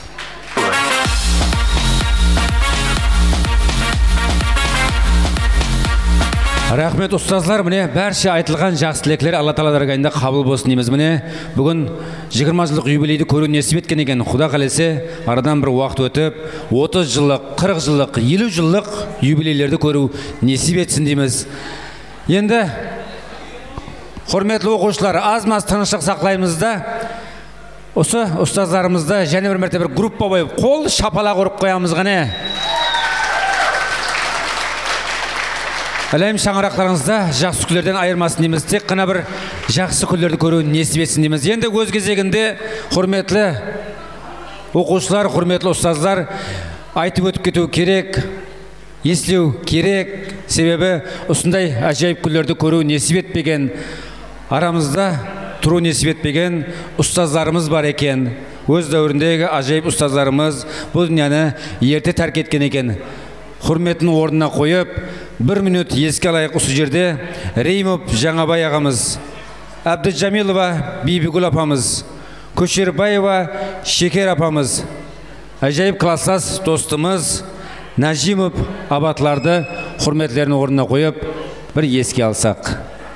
Speaker 1: Рахмет ұстазлар, міне бәрше айтылған жақсы тілектер Алла Тағала дәргайында қабыл болсын дейміз. Міне бүгін 20 жылдық юбилейді көру несіп еткен екен. Құда қалесе арадан бір уақыт өтіп, 30 жылдық, 40 жылдық, 50 жылдық юбилейлерді көру несіп етсін дейміз. Енді құрметті оқушылар, аз-маз тыныштық сақлаймыз да, осы ұстаздарымызды және бір мәрте бір группа бойып, қол шапалақ ұрып қоямыз ғане. Әлем шаңырақтарыңызда жақсы күндерден айырмасын дейміз. Тек қана бір жақсы күндерді көру несіп етсін дейміз. Енді өз кезегінде құрметті оқушылар, құрметті ұстаздар, айтып өтіп кету керек, естілеу керек. Себебі осындай ажайып күндерді көру несіп етпеген, арамызда тұру несіп етпеген ұстаздарымыз бар екен. Өз дәуіріндегі ажайып ұстаздарымыз бұл дүнияны ерте тәрк еткен екен. Құрметін орнына қойып, 1 минут еске алайық осы жерде. Реймов Жаңабай ағамыз, Әбдіжамилова Бибігүл апамыз, Көшербаева Шекер апамыз, ажайып класстас достымыз Нәжимов абатларды құрметлерін орнына қойып, бір еске алсақ.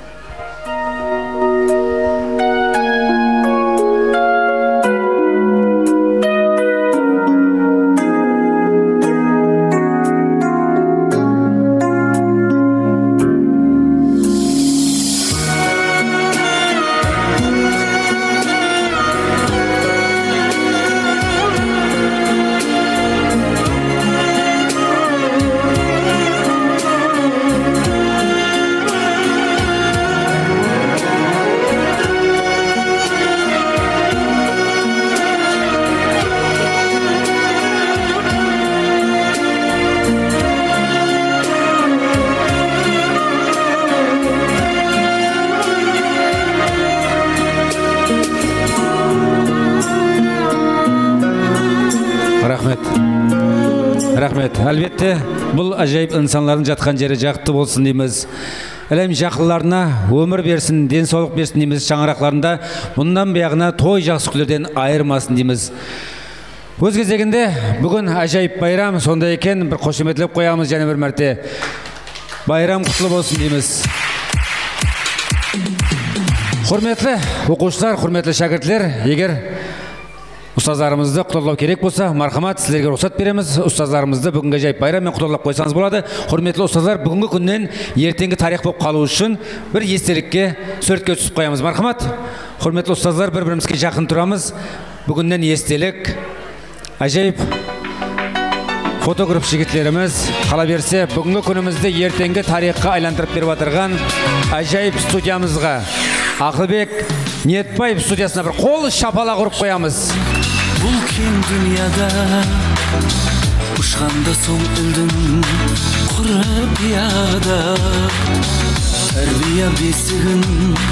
Speaker 1: Рахмет. Әлбетте, бұл ажайып инсанлардың жатқан жері жақты болсын дейміз. Әлем жақыларына өмір берсін, денсаулық берсін дейміз. Шаңырақларында бұндан баяғына той жақсы күндерден айырмасын дейміз. Өз кезегінде бүгін ажайып байрам, сонда екен бір қошеметлеп қоямыз, және бір мәрте байрам құтлы болсын дейміз. Құрметлі оқушылар, құрметлі шәкіртлер, егер ұстаздарымызды құттықтау керек болса, мархамат, сіздерге рұқсат береміз. Ұстаздарымызды бүгінгі ажайып байраммен құттықтап қойсаңыз болады. Құрметлі ұстаздар, бүгінгі күннен ертеңгі тарих болып қалу үшін бір естелікке, суретке түсіп қоямыз. Мархамат, құрметлі ұстаздар, бір-бірімізге жақын тұрамыз. Бүгіннен естелік, ажайып фотограф жігітлеріміз қала берсе, бүгінгі күнімізді ертеңгі тарихқа айландырып беріп отырған ажайып студиямызға, Ақылбек Ниетбаев студиясына бір қол шапалақ ұрып қоямыз.
Speaker 5: Бұл кең дүнияда ұшқанда соң үлдің құрбияда, тәрбия бесігін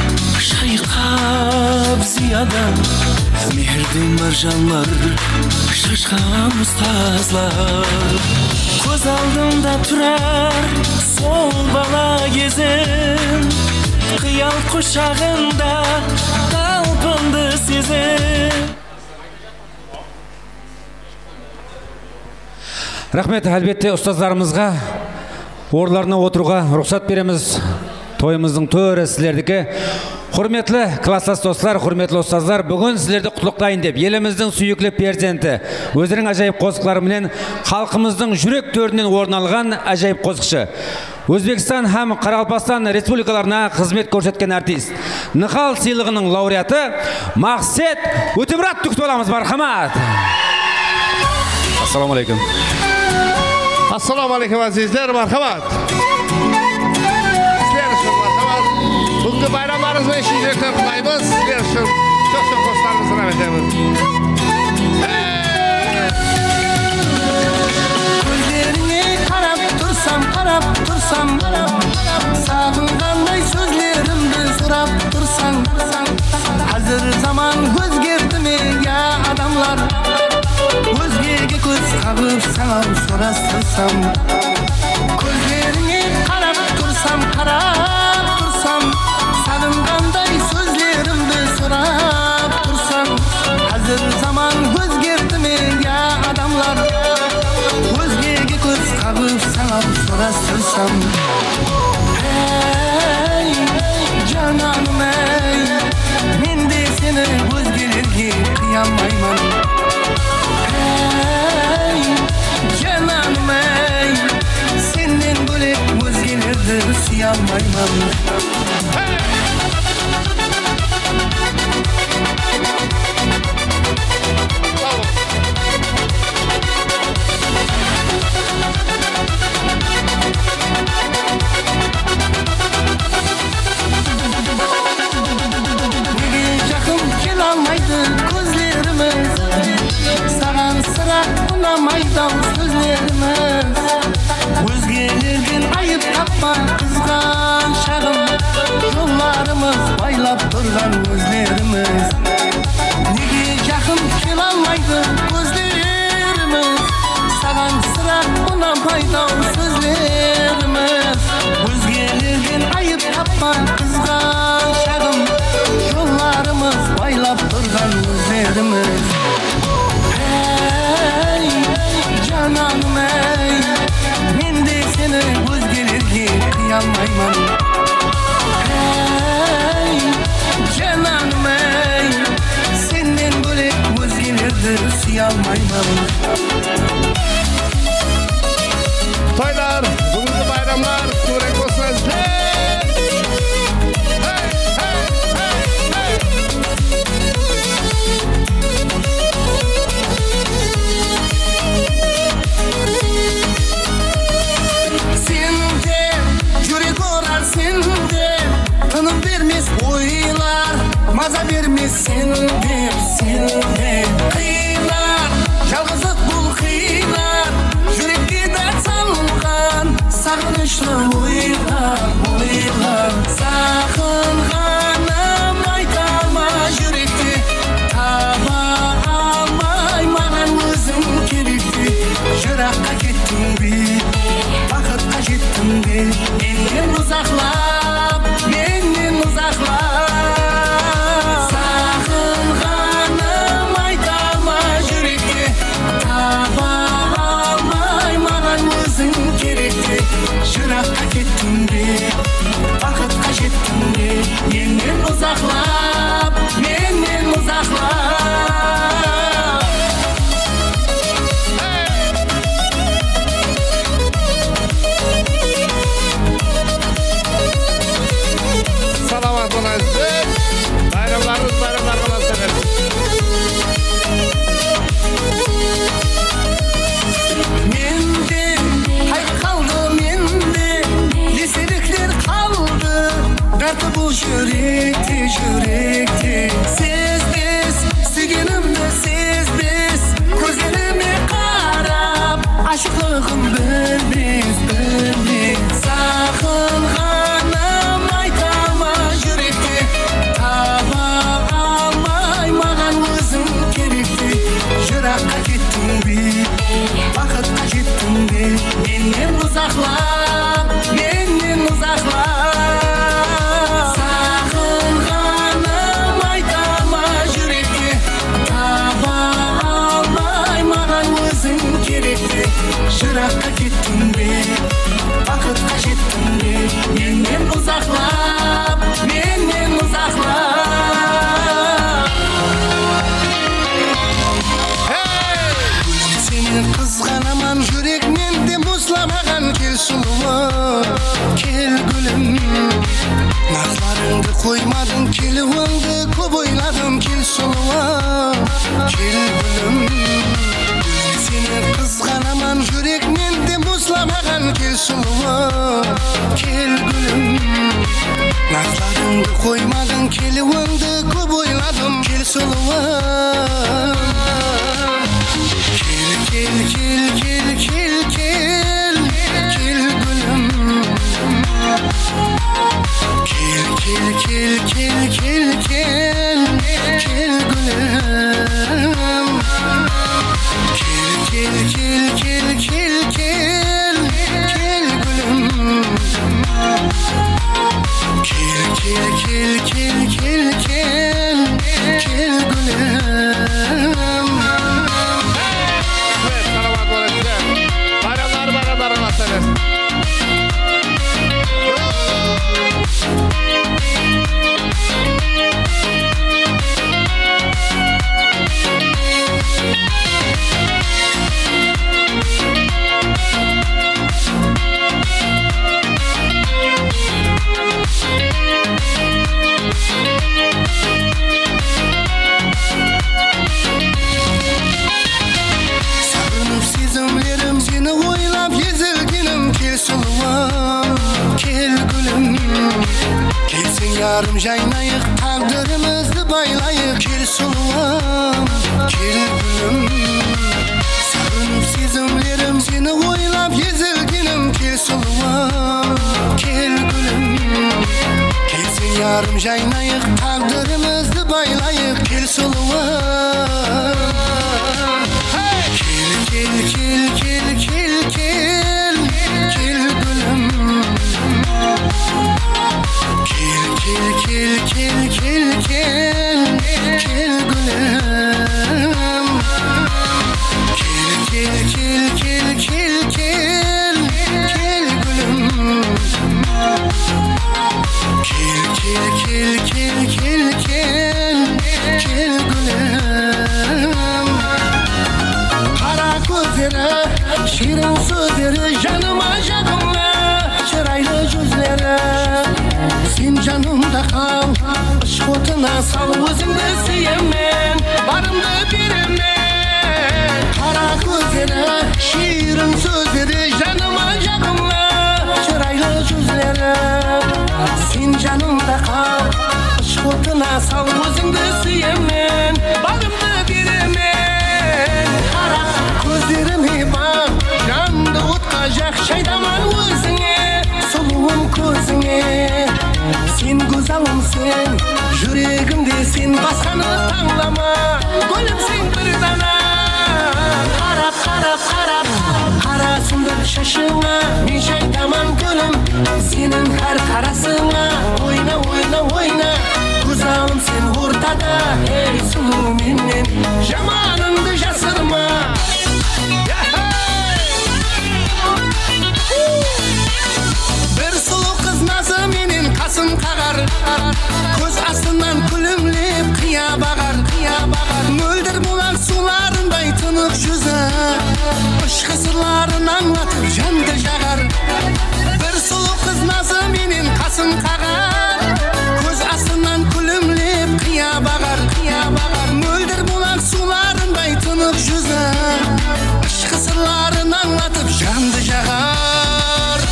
Speaker 5: шайқап зияда, мейірден маржанлар шашқан ұстазлар. Көз алдымда тұрар сол бала кезім, қиял құшағында талпынды сезім.
Speaker 1: Рахмет, әлбетте ұстаздарымызға орындарына отыруға рұқсат береміз. Тойымыздың төрі сіздердікі. Құрметлі класстас достар, құрметлі ұстаздар, бүгін сіздерді құттықтайын деп, еліміздің сүйікті перзенті, өздерінің ажайып қосқыларымен халқымыздың жүрек төрінен орын алған ажайып қосқышы, Өзбекстан һәм Қарақалпақстан республикаларына қызмет көрсеткен артист, Нықал сыйлығының лауреаты Мақсет Өтемұратты күтіп аламыз. Мархамат. Ассаламу алейкум.
Speaker 4: Ассаламу алейкум азизлер, мархамат. Сіздер үшін мархамат. Бүгінгі байрамдарыңызбен шүйдектен құттықтаймыз. Сіздер үшін көп қостарымызды рахмет.
Speaker 5: Көздеріңе қарап тұрсам, сағынғандай сөздерімді сұрап тұрсаң, қазір заман өзгерді ме, я адамлар? Өзгеге көз қағып саған сұрастырсам, көздеріңе қарап тұрсам, сағынғандай сөздерімді сұрап тұрсам, қазір заман өзгерді ме, я адамлар? Өзгеге көз қағып саған сұрастырсам, ей, жананым ей, мен де сені өзгелерге қиямаймын. Ей, жананым ей, сенен бөлек өзгелерді сүйе алмаймын. Unamaydam sözlerimiz, özgelerden ayıp tapma kızgan şağım, yollarımız baylap durgan özlerimiz. Nege yakın kelalmaydı gözlerimiz, sagan sıra unamaydam sözlerimiz, almayman. Hey cananım ey, senden bölek özgelerdi süy almayman.
Speaker 4: Toylar, bugünkü bayramlar turek olsun.
Speaker 5: Sende tanım vermez oylar, maza vermez sende kıyılar, yalnızlık bul kıyılar, yürekte dert salgan sağınışlı oylar sağınganım aytama yürekte taba almay mağan özüm kerekti. Yırakka kettim be, vakıtқа жетtim be, menden uzaklap sağınганым айта алма жүрекке таба алмай маған өзің керекті. Жыраққа кеттім бе, бақытқа жеттім бе, менен ұзақлап
Speaker 4: Salamat olasın. Bayramlarınız bayramlar olasın.
Speaker 5: Mende hayır kaldı, mende eselikler kaldı. Derdi bu yürekte sezbes, sügenimde sezbes, gözlerime karab aşıklığım bölmez sağınganım aytama yürekte taba almay mağan özüm kerekti. Yırakka kettim be, vakıtқа жеттім be, menden uzaklap sağınganım aytama yürekte таба алмай маған өзің керекті. Жыраққа кеттім be, vakıtқа жеттім be, menden uzaklap Seni kızganamam, yürek mende muzlamagan. Kel suluğum, kel gülüm, nazlarыңды koymadın, kelуіңді көп ойладым. Kel suluğum, kel gülüm, seni kızganamam, yürek mende muzlamagan. Kel suluğum, kel gülüm, nazlarыңды koymadın, kelуіңді көп ойладым. Kel suluğum, kel gülüm, kel yarım jaynayıq, taqdırımızdı baylayıq. Kel suluğum, kel gülüm, sağınıp sezimlerim, seni oylap ezilgenim. Kel suluğum, kel gülüm, kelsin yarım jaynayıq, taqdırımızdı baylayıq. Kel suluğum, kel gülüm, gülüm, көздері, шиrin сөздері, жаныма жағымла, шырайлы жүздері. Сен жанымда қал, ішқ отына сал, өзіңді сүйемін, барымды беремін. Қара көздері, шиrin сөздері, жаныма жағымла, шырайлы жүздері. Сен жанымда қал, ішқ отына сал, өзіңді сүйемін, барымды беремін. Қара көздеріме бақ, жанды отқа жақ, шайдаман өзіңе, сұлуым көзіңе. Сен көз алымсың, жүрегімде сен, басқаны таңлама, гүлім сен бір дана. Қарап, қарап, қарап, қарасыңды шашыңа, мен шайдаман гүлім, сенің әр қарасыңа. Ойна, ойна, ойна, көз алым сен ортада, ей сұлу менен, жаманыңды жасырма. Бір сұлу қыз назы менен қасын қағар, көз астынан күлімлеп қия бағар. Мөлдір бұлақ суларындай тұнық жүзі, ішкі сырларын аңлатып жанды жағар. Бір сұлу қыз назы менен қасын қағар, көз астынан күлімлеп қия бағар. Мөлдір бұлақ суларындай тұнық жүзі, ішкі сырларын аңлатып жанды жағар.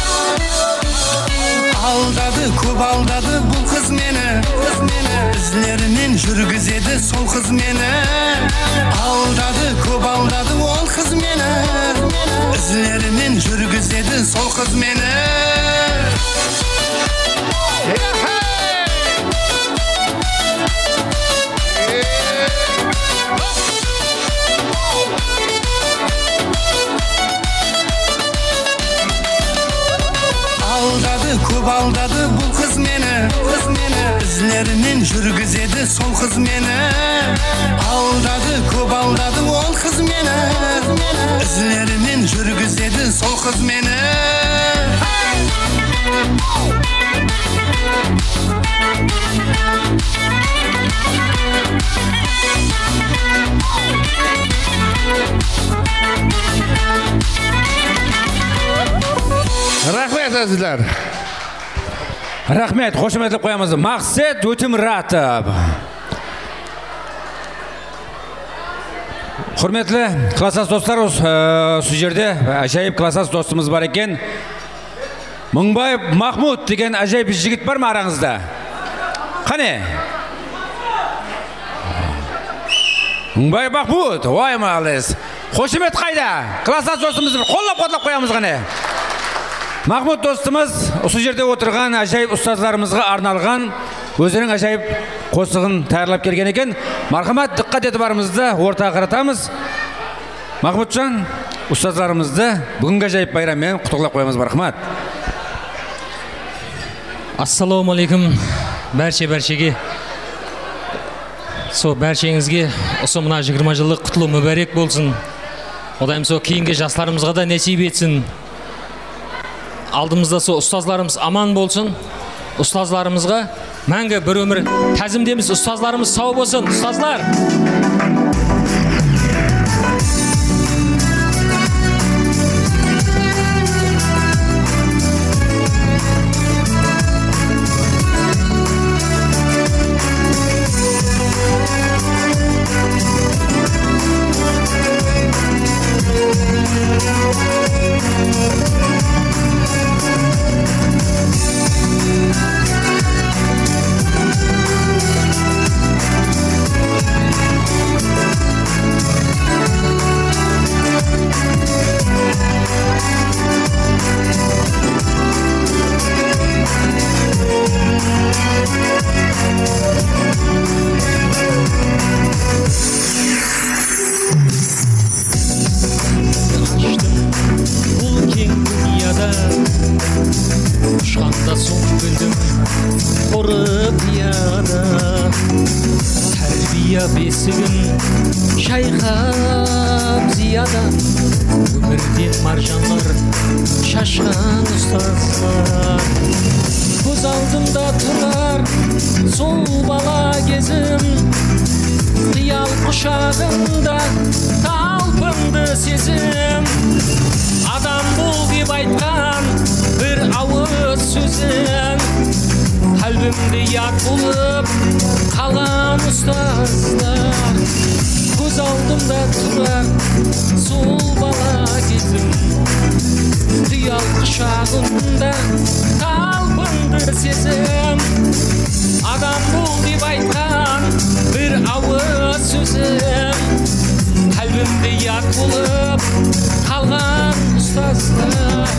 Speaker 5: Алдады, көп алдады бұл қыз мені, ізлерінен жүргізеді сол қыз мені. Алдады, көп алдады ол қыз мені, ізлерінен жүргізеді сол қыз мені. Алдады, көп алдады бұл қыз мені, ізлерінен жүргізеді сол қыз мені. Алдады, көп алдады ол қыз мені, ізлерінен жүргізеді сол қыз мені.
Speaker 4: Рахмет, әзілер.
Speaker 1: Рахмет, қошеметлеп қоямыз. Мақсат Өтемұратов. Құрметлі классас достар, осы жерде әжайып классас достымыз бар екен. Мыңбаев Махмуд деген әжайып жігіт бар ма араңызда? Қане? Мыңбаев Махмуд, ой мағалыз. Қошемет қайда? Классас достымызды қоллап қотлап қоямыз қане. Махмуд достымыз осы жерде отырған әжайып ұстазларымызға арналған өзінің әжайып қосығын тәрлап келген екен. Мархамат, дыққат етіп барымызды ортаға қаратамыз. Махмуджан, ұстазларымызды бүгінгі әжайып байраммен құттықтап қоямыз. Мархамат.
Speaker 16: Ассалаумалейкум бәрше-бәршеге. Со бәршеңізге осы мына 20 жылдық құтлы мүбәрек болсын. Одайым со кейінгі жастарымызға да нәсіп етсін. Алдымызда со ұстазларымыз аман болсын. Ұстазларымызға мәңгі бір өмір тәзімдеміз. Ұстазларымыз сау болсын. Ұстазлар!
Speaker 17: Ұшқанда соң білдім ұрып яда тәрбия бесігін шайқап зияда өмірден маржандар шашқан ұстазлар көз алдымда тұрар сол бала кезім қиял құшағында талпынды сезім Kalbimde yak bulup kalan ustazlar. Göz aldımda turar sol bala kezim. Diyal kuşağında kalbimdir sesim. Adam bul dep aytkan bir avız sözüm. Kalbimde yak bulup kalan ustazlar.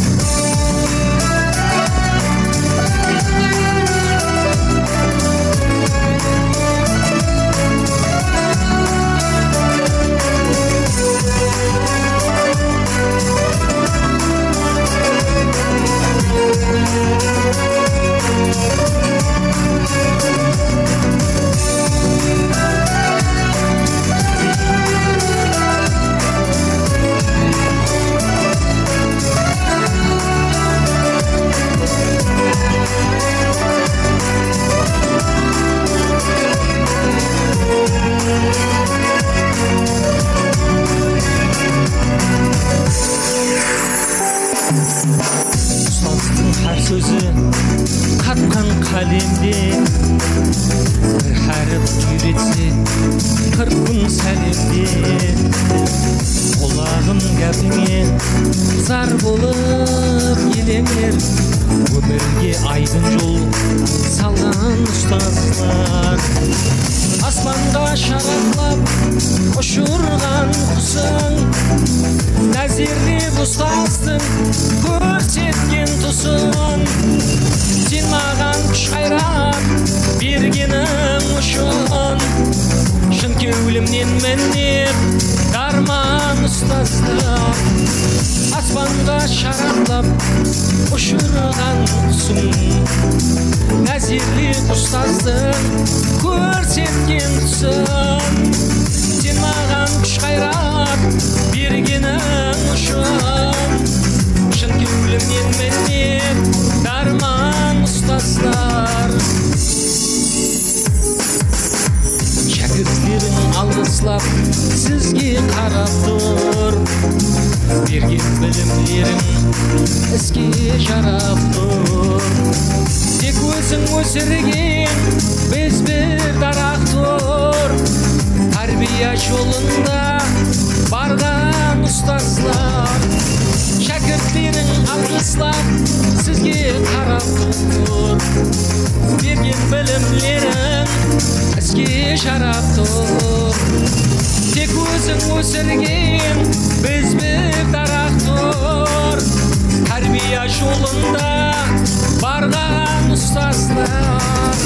Speaker 17: Ustazdың her sözü katkan kalemde. Bir harf yüretsi 40 gün salemde. Kulağım gapine zar bolup gelenler. Ömürge aydın yol salgan ustazlar. Asmanda şaraklap koşurgan kusun. Nazirli ustazdın көрсеткен тұсын. Сен маған күш қайрат бергенің үшін. Шын кеуілімнен мінеп дарман ұстаздар. Аспанға шараклап ұшырған құсың. Назирлі ұстаздың көрсеткен тұсын. Сен маған күш қайрат бергенің үшін. Шын кеуілімнен мінеп дарман ұстаздар. Шәкірттерің алғыслап сізге қарап тұр. Берген білімдерің іске жарап тұр. Тек өзің өсірген біз бір дарақ тұр. Тарбия жолында барған ұстазлар. Шәкірттерің алғыслап сізге қарап тұр. Берген білімлерің іске жарап тұр. Тек өзің өсірген біз бір дарақ тұр. Тәрбия жолында барған ұстазлар.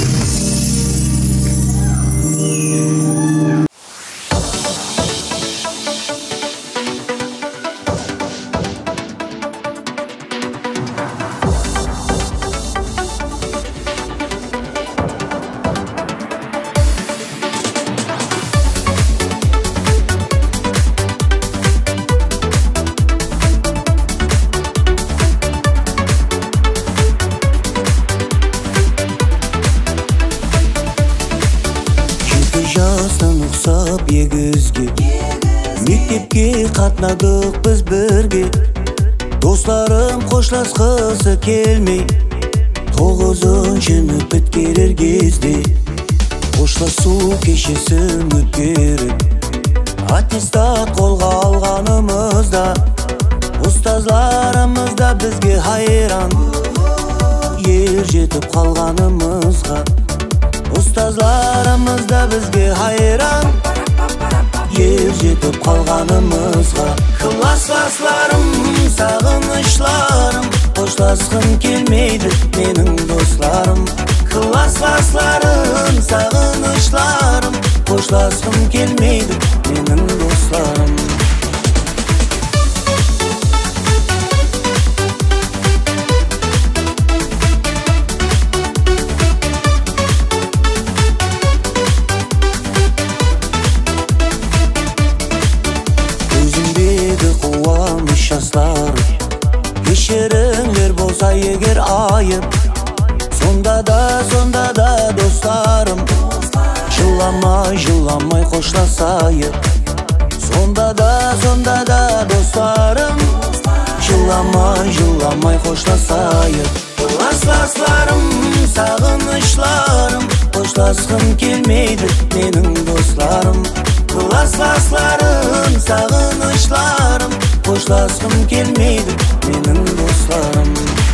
Speaker 18: Мектепке қатнадық біз бірге. Достарым қошласқысы келмей, 9-шыны біткерер кезде. Қошласу кешесін өткеріп, аттестат қолға алғанымызда. Ұстазларымыз да бізге хайран, ер жетіп қалғанымызға. Ұстазларымыз да бізге хайран, ер жетіп қалғанымызға. Классларым, сағынышларым, қоштасқым келмейді менің достарым. Классларым, сағынышларым, қоштасқым келмейді менің достарым. Кешіріңдер болса егер айып, сонда да достарым. Жыламай қошласайық, сонда да достарым. Жыламай қошласайық. Классласларым, сағынышларым, қоштасқым келмейді менің достарым. Классласларым, сағынышларым, қоштасқым келмейді менің достарым.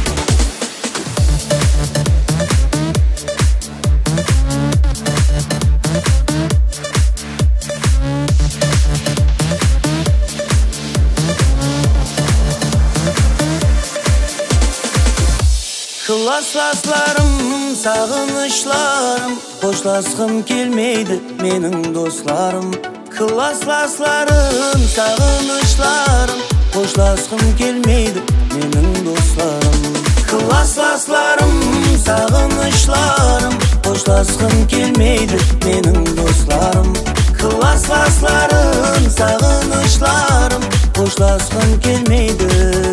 Speaker 18: Классласларым, сағынышларым, қоштасқым келмейді менің достарым. Классласларым, сағынышларым, қоштасқым келмейді менің достарым. Классласларым, сағынышларым, қоштасқым келмейді менің достарым. Классласларым, сағынышларым, қоштасқым келмейді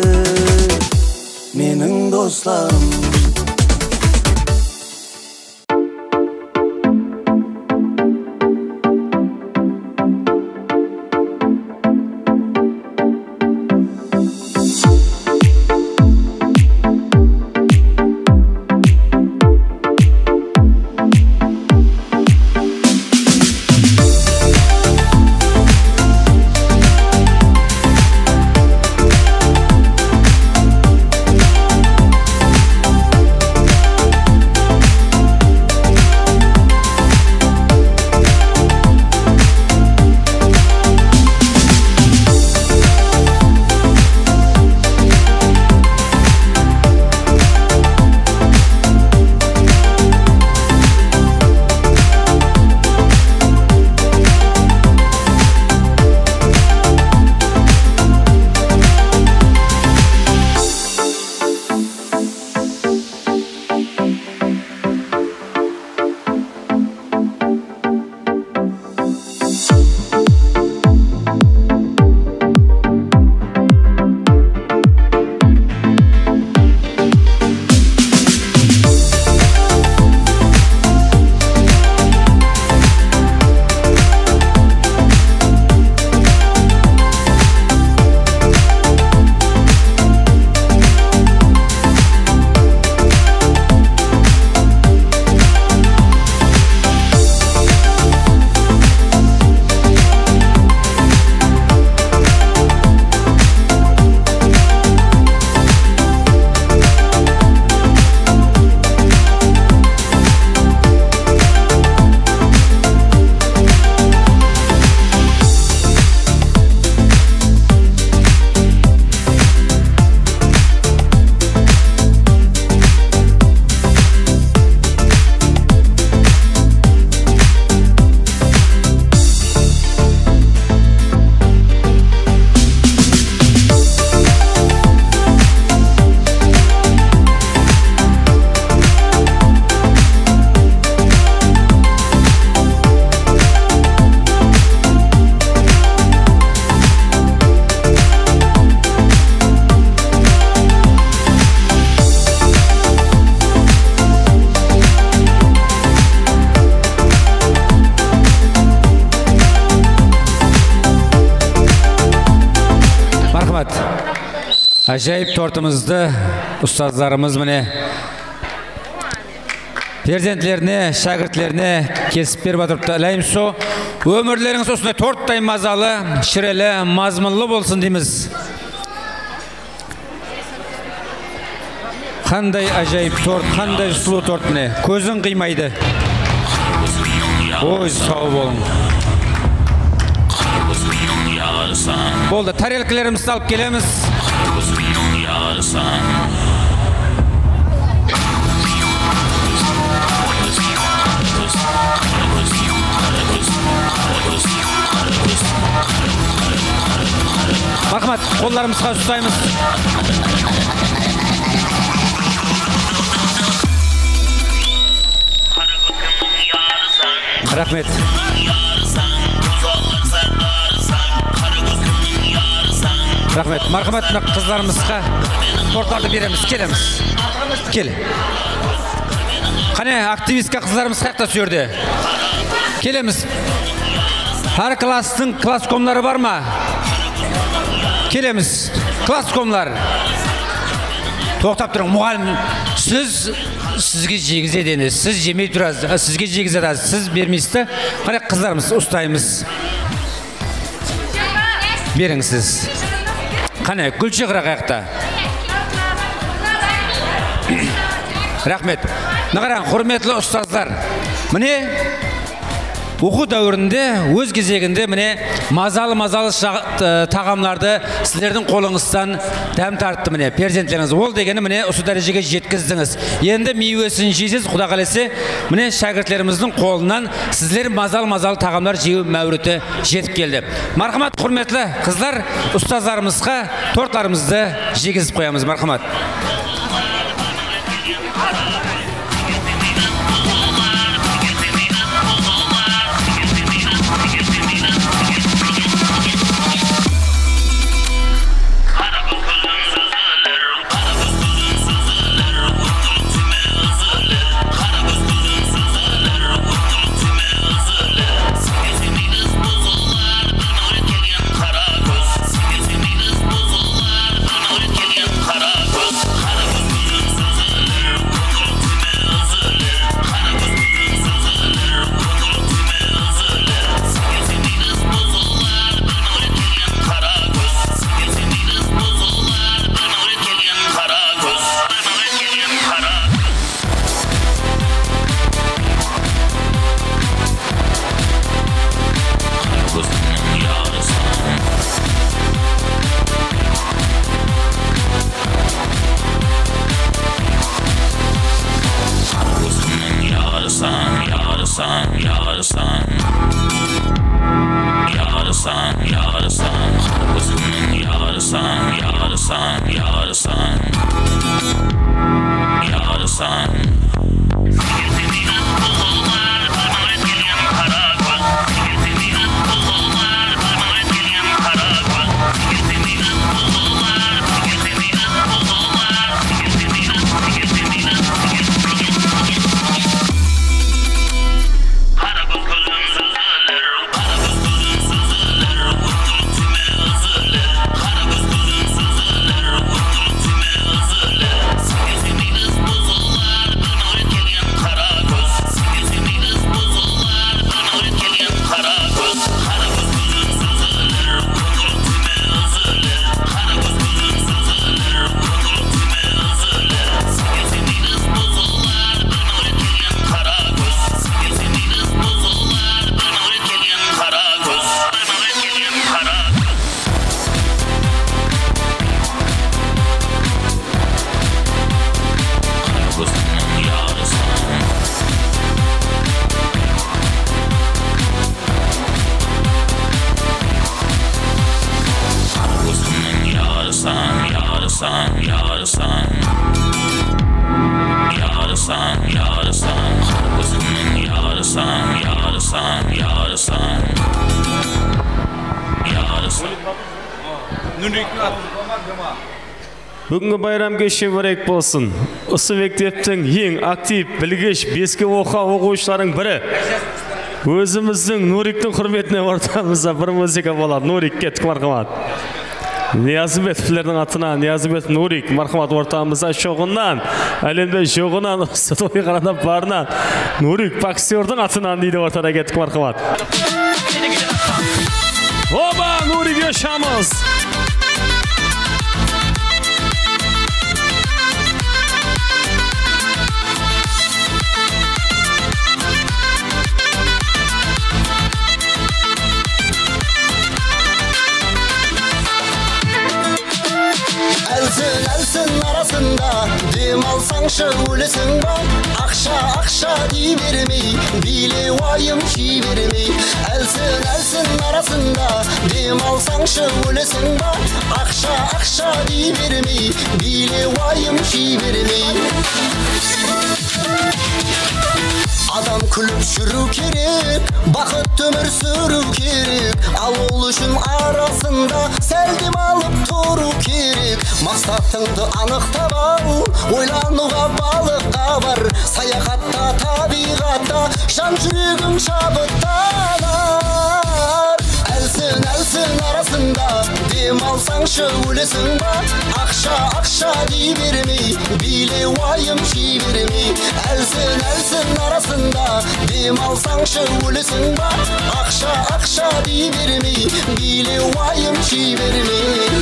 Speaker 18: менің достарым.
Speaker 1: Ажайып тортымызды ұстаздарымыз міне перзентлеріне, шәкіртлеріне кесіп беріп отырыпты. Әлейм со, өмірлеріңіз осындай торттай мазалы, шірелі, мазмұнлы болсын дейміз. Қандай ажайып торт, қандай сұлу торт міне, көзің қимайды. Ой, сау болың. Болды, тарелкілерімізді алып келеміз. Мархамат, қолдарымызға ұстаймыз. Рахмет. Рахмет. Мархамат, қызларымызға торттарды береміз. Келеміз. Кел. Қане, активистка қызларымыз қақта сүйерде. Келеміз. Әр класстың класскомлары бар ма? Келеміз. Класскомлар. тоқтап тұрың, мұғалім, сізге жегізеді енді, сіз жемей тұрасыз, сізге жегізеді, сіз бермейсіз, қара қыздарымыз, ұстаймыз. Беріңіз сіз. Қане, Гүлше қырақаяқта. Рахмет. Нағаран, құрметлі ұстаздар, міне, оқу дәуірінде, өз кезегінде міне мазалы тағамларды сіздердің қолыңыздан дәм тартты міне, перзенттеріңіз. Ол дегені міне осы дәрежеге жеткіздіңіз. Енді мейуесін жейсіз, Құда қаласа, міне шәкіртлеріміздің қолынан сіздер мазалы тағамлар жеу мәуреті жетіп келді. Мархамат, құрметлі қыздар, ұстаздарымызға тортларымызды жегізіп қоямыз. Мархамат.
Speaker 19: Бүгінгі байрам кеші бірек болсын. Осы мектептің ең актив, білгіш, беске оқушылардың бірі. Өзіміздің Нуриктің құрметіне ортамызда бір музыка болады. Нурик, кеттік, мархамат. Ниязымбетовлердің атынан, Ниязымбетов Нурик, мархамат, ортамызда шоғынан, әлемде жоғынан, осы той қаранап барынан, Нурик боксердің атынан дейді ортада, кеттік, мархамат. Оба, Нурик yaşamız.
Speaker 5: Elsin arasında dem alsаңшы өлесің ба ақша дей бермей биле уайым жей бермей Elsin arasında dem alsаңшы өлесің ба ақша дей бермей биле уайым жей бермей Адам күліп жүру керек, бақыт өмір сүру керек, ал ол үшін арасында сәлдем алып тұру керек. Мақсатыңды анықтап ал, ойлануға балыққа бар, саяхатта табиғатта жан жүрегің шабыттанар. Әлсін арасында
Speaker 18: дем алсаңшы өлесің ба? Ақша дей бермей, биле уайым жей бермей, әлсін арасында дем алсаңшы өлесің ба? Ақша дей бермей, биле уайым жей бермей.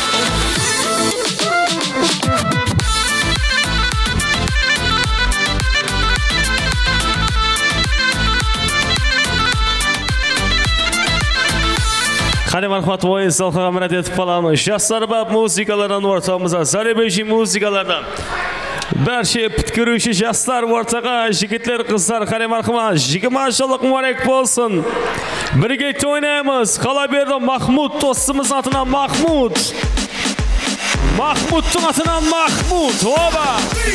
Speaker 19: Қане мархмат ойын салқыға мұрат етіп қаламыз. Жастар бап музыкалардан ортамызға, заребежі музыкалардан. Бәрше піткіруші жастар ортаға, жігітлер қыздар, қане мархмат, 20 жылық мүбәрек болсын. Бірге ойнаймыз. Қала берді Махмуд достымыз атынан Махмуд. Махмудтың атынан Махмуд. Оба!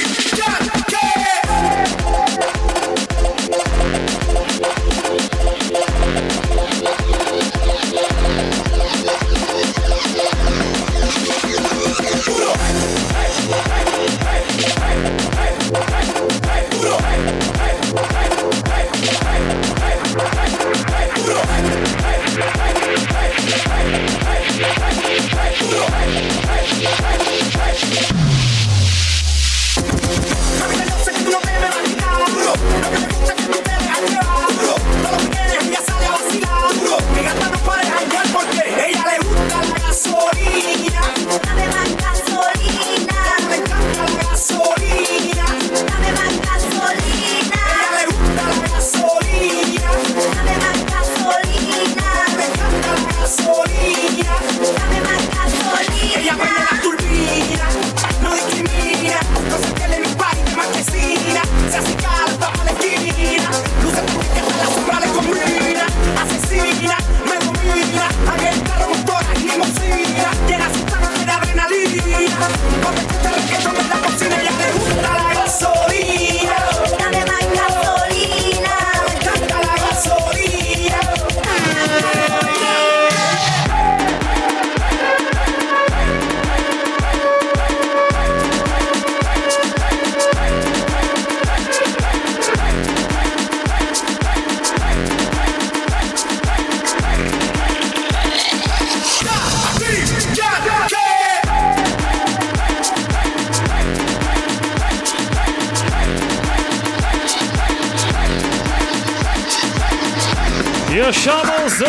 Speaker 2: Yaşamızı.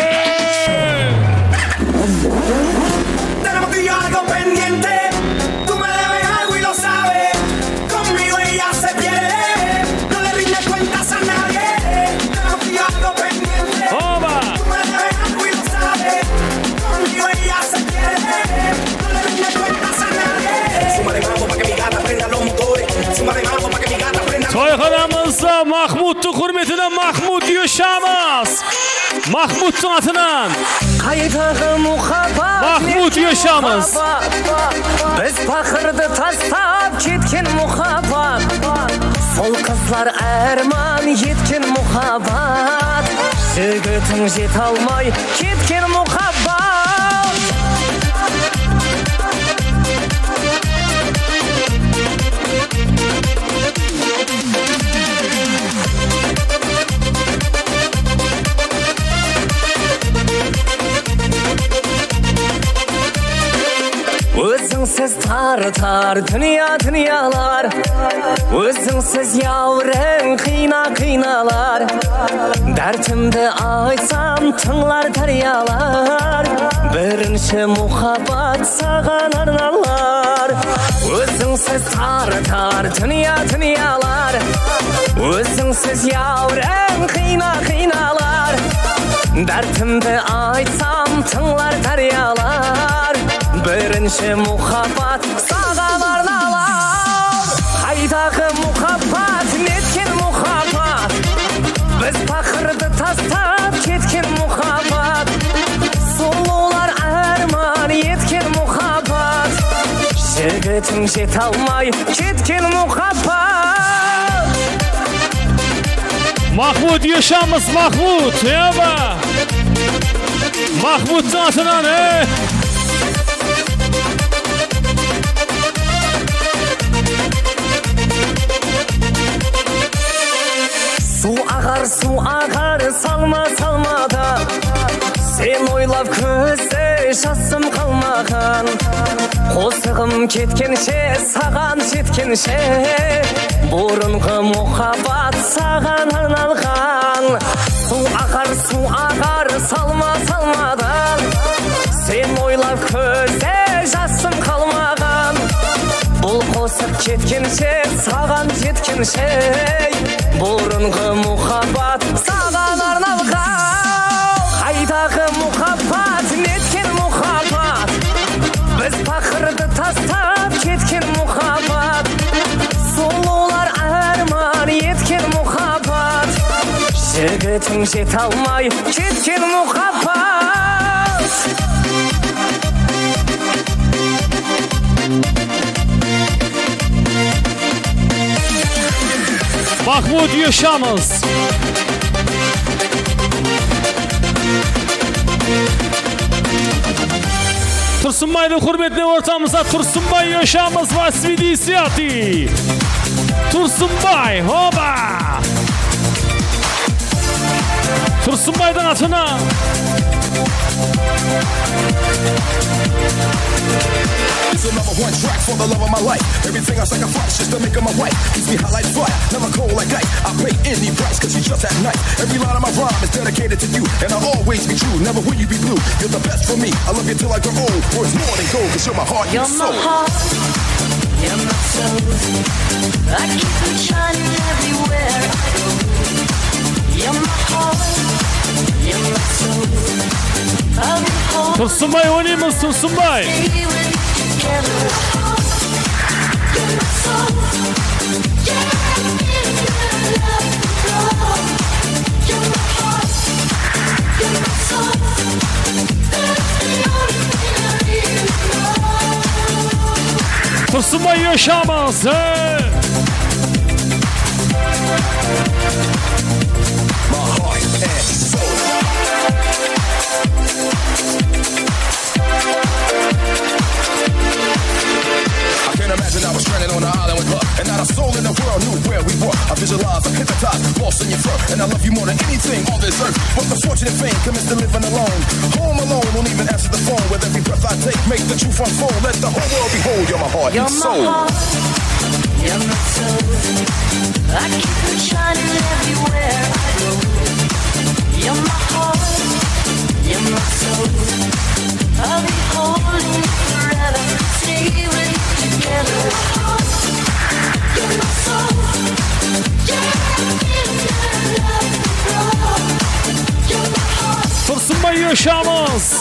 Speaker 2: Tenemos tú y yo algo pendiente. Tú me debes algo y lo sabes. Conmigo ella se pierde. No le rinde cuentas a nadie. Tenemos tú y yo algo pendiente. Tú me debes algo y lo sabes. Conmigo ella se pierde. No le rinde cuentas a nadie. Súmale mambo para que mi gata prenda los motores. Súmale mambo para que mi gata prenda los motores.
Speaker 19: Toyxonamızda Mahmud'tu hürmetine Mahmud yaşamaz. Mahmud'un atından Mahmud yaşamız.
Speaker 2: Biz bakırdı tastab ketken muhabbat. Sol kızlar erman yetken muhabbat. Жігітің жет алмай кеткен мұхаббат. Өзіңсіз тар дүниялар, өзіңсіз яурың қиналар. Дәртімді айтсам тыңлар дариялар, бірінші мұхаббат саған арналар. Өзіңсіз тар дүниялар, өзіңсіз яурың қиналар. Дәртімді айтсам тыңлар дариялар, бірінші мұхаббат саған арналар. Қайдағы мұхаббат, неткен мұхаббат, біз пақырды тастап кеткен мұхаббат. Сұлулар арман еткен мұхаббат, жігітің жете алмай кеткен мұхаббат.
Speaker 19: Mahmud yaşamız Mahmud. Eba. Mahmud zatından
Speaker 2: Su ағар салмада, сен ойлап көзде жасым қалмады.
Speaker 20: салмаған қосығым кеткенше саған жеткенше бұрынғы мұхаббат саған арналған су ағар салма салмадан сен ойлап көзде жасым қалмаған бұл қосып кеткенше саған жеткенше бұрынғы мұхаббат саған арналған қайдағы мұхаббат неткен мұхаббат біз пақырды тастап кеткен мұхаббат сұлулар арман еткен мұхаббат жігітің жете алмай кеткен мұхаббат
Speaker 19: Mahmut Yaşamız. Tursunbay'ın hürmetine ortamıza Tursunbay Yaşamız var Svidisiyati. Tursunbay hoba. Tursunbay'dan atına.
Speaker 21: It's a number one track for the love of my life. Everything I sacrifice just to make her my wife. Keeps me hot like fire, never cold like ice. I pay any price cause she's just that nice. Every line of my rhyme is dedicated to you. And I'll always be true, never will you be blue. You're the best for me, I love you till I grow old. Worth more than gold cause you're my heart and soul.
Speaker 2: You're my heart, you're my soul. I keep it shining everywhere I go. You're my heart, you're my soul. I'll be home.
Speaker 19: Tursunbay oynayımız Tursunbay. Tursunbay Yaşamaz.
Speaker 21: Imagine I was stranded on an island with her, and not a soul in the world knew where we were. I visualized, I'm hypnotized, lost in your fur, and I love you more than anything on this earth. But the fortunate fame commits to living alone. Home alone, won't even answer the phone. With every breath I take, make the truth unfold. Let the whole world behold. You're my heart and soul.
Speaker 2: You're my soul. I keep it shining everywhere I go. You're my heart, you're my soul. I'll be holding you forever, stay with you together. You're my soul.
Speaker 19: Tursunbay Yaşamaz.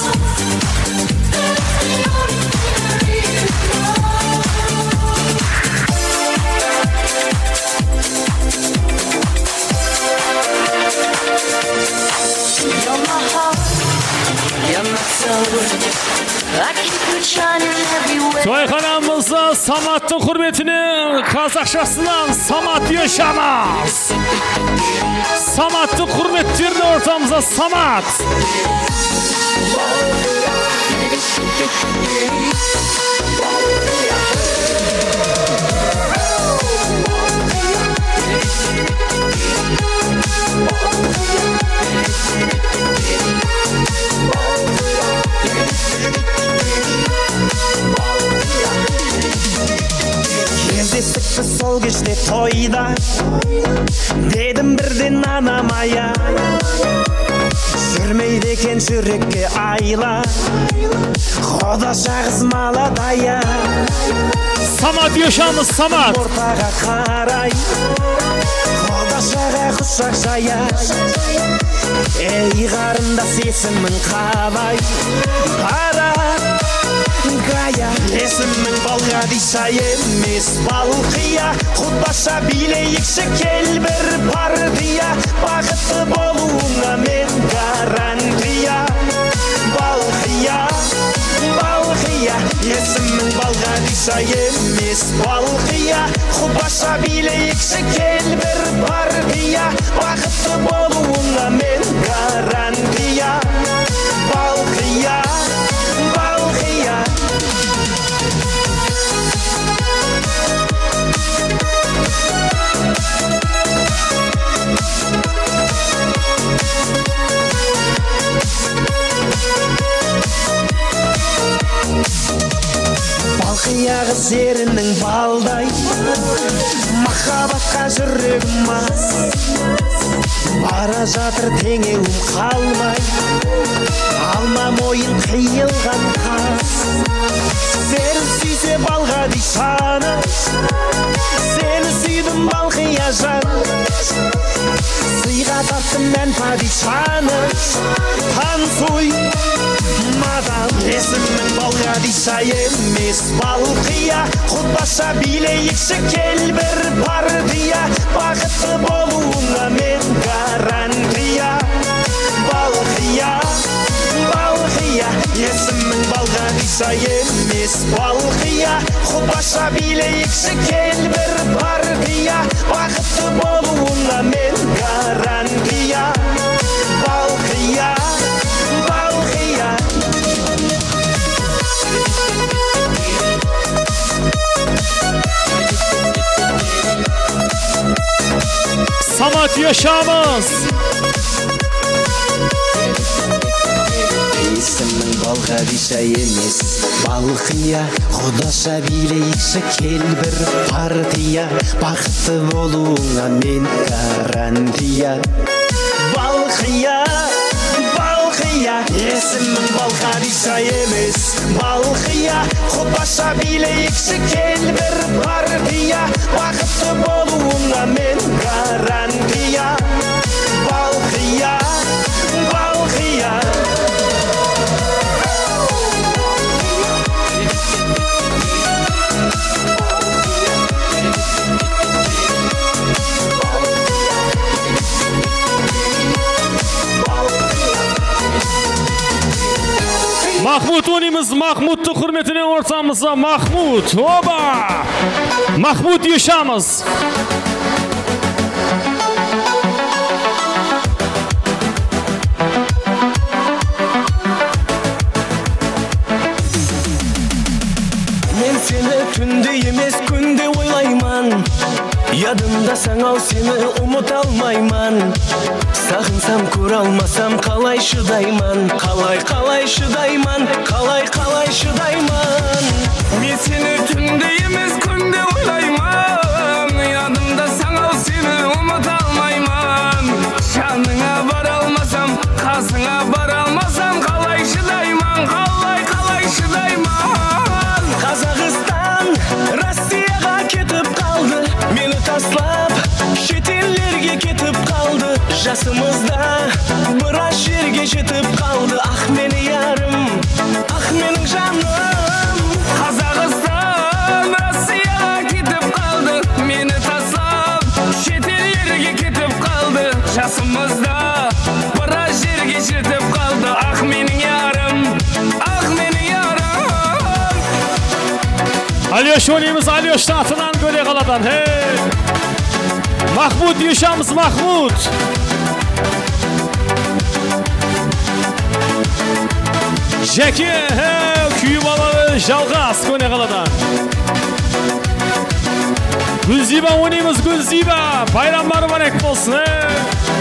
Speaker 19: Toyxanamızda Samat'ın hürmetine Kazakçasından Samat Yaşamaz. Samat'ın hürmetlerini ortamıza Samat.
Speaker 20: Кездестік біз сол кеште тойда дедім бірден анамая жүрмейді екен жүрекке айла Құда жағыз маладая
Speaker 19: Samat Yaşamız Samat.
Speaker 20: Ортаға қарай Құда жаға құшақ жая Ей қарындас есімің қалай Бара Гая Есімің Балғадиша емес Балқия Құтбаша билейікші кел бір партия Бақытты болуыңа мен гарантия Балқия Балқия Есімің Балғадиша емес Балқия Құтбаша билейікші кел бір партия Бақытты болуыңа мен гарантия Балқия Балқия аяғы зерінің балдай, махаббатқа жүрегім мас, бара жатыр теңеуім қалмай, алма мойын қиылған қас. Сені сүйсе балға дей шаны, сені сүйдім балқия жан, сыйға тарттым мән падишаны. Танцуй мадам, есімің балға диша емес балқия, құтбаша билейікші кел бір партия, бақытты болуыңа мен гарантия. Балқия, балқия, есімің балға диша емес балқия, құтбаша билейікші кел бір партия, бақытты болуыңа мен гарантия. Балқия, балқия.
Speaker 19: Самат Yaşamız.
Speaker 20: Есімің балға диша емес балқия, құдаша билейікші кел бір партия, бақытты болуыңа мен гарантия. Балқия, балқия, есімің балға диша емес балқия, құдаша билейікші кел бір партия, бақытты болуыңа мен гарантия. Балқия, балқия.
Speaker 19: Mahmut oyunumuz Mahmut'tu hürmetine ortamıza Mahmut. Oba! Mahmut Yaşamız.
Speaker 20: Men seni tünde емес күнде ойлайман, ядымдасаң ау сені ұмыта алмайман. Сағынсам көре алмасам қалай шыдайман, қалай шыдайман, қалай шыдайман. Мен сені түнде емес күнде ойлайман, ядымдасаң ау сені ұмыта алмайман. Жаныңа бара алмасам, қасыңа бара алмасам қалай шыдайман, қалай шыдайман. Қазақстан Россияға кетіп қалды, мені таслап шетеллерге кетіп қалды. Жасымызда біраз жерге жетіп қалды. Ах мені ярым, ах менің жаным. Қазақстан Россияға кетіп қалды, мені таслап шетеллерге кетіп қалды. Жасымызда біраз жерге жетіп қалды. Ах менің ярым, ах менің ярым.
Speaker 19: Alyosh oyunumuz Alyosh tahtından göle kaladan. Hey! Mahmut Yaşamız Mahmut. Jackie, hey! Küyümaları Jalgaz göle kaladan. Gülziba oyunumuz Gülziba. Bayramlar mübarek olsun. Hey!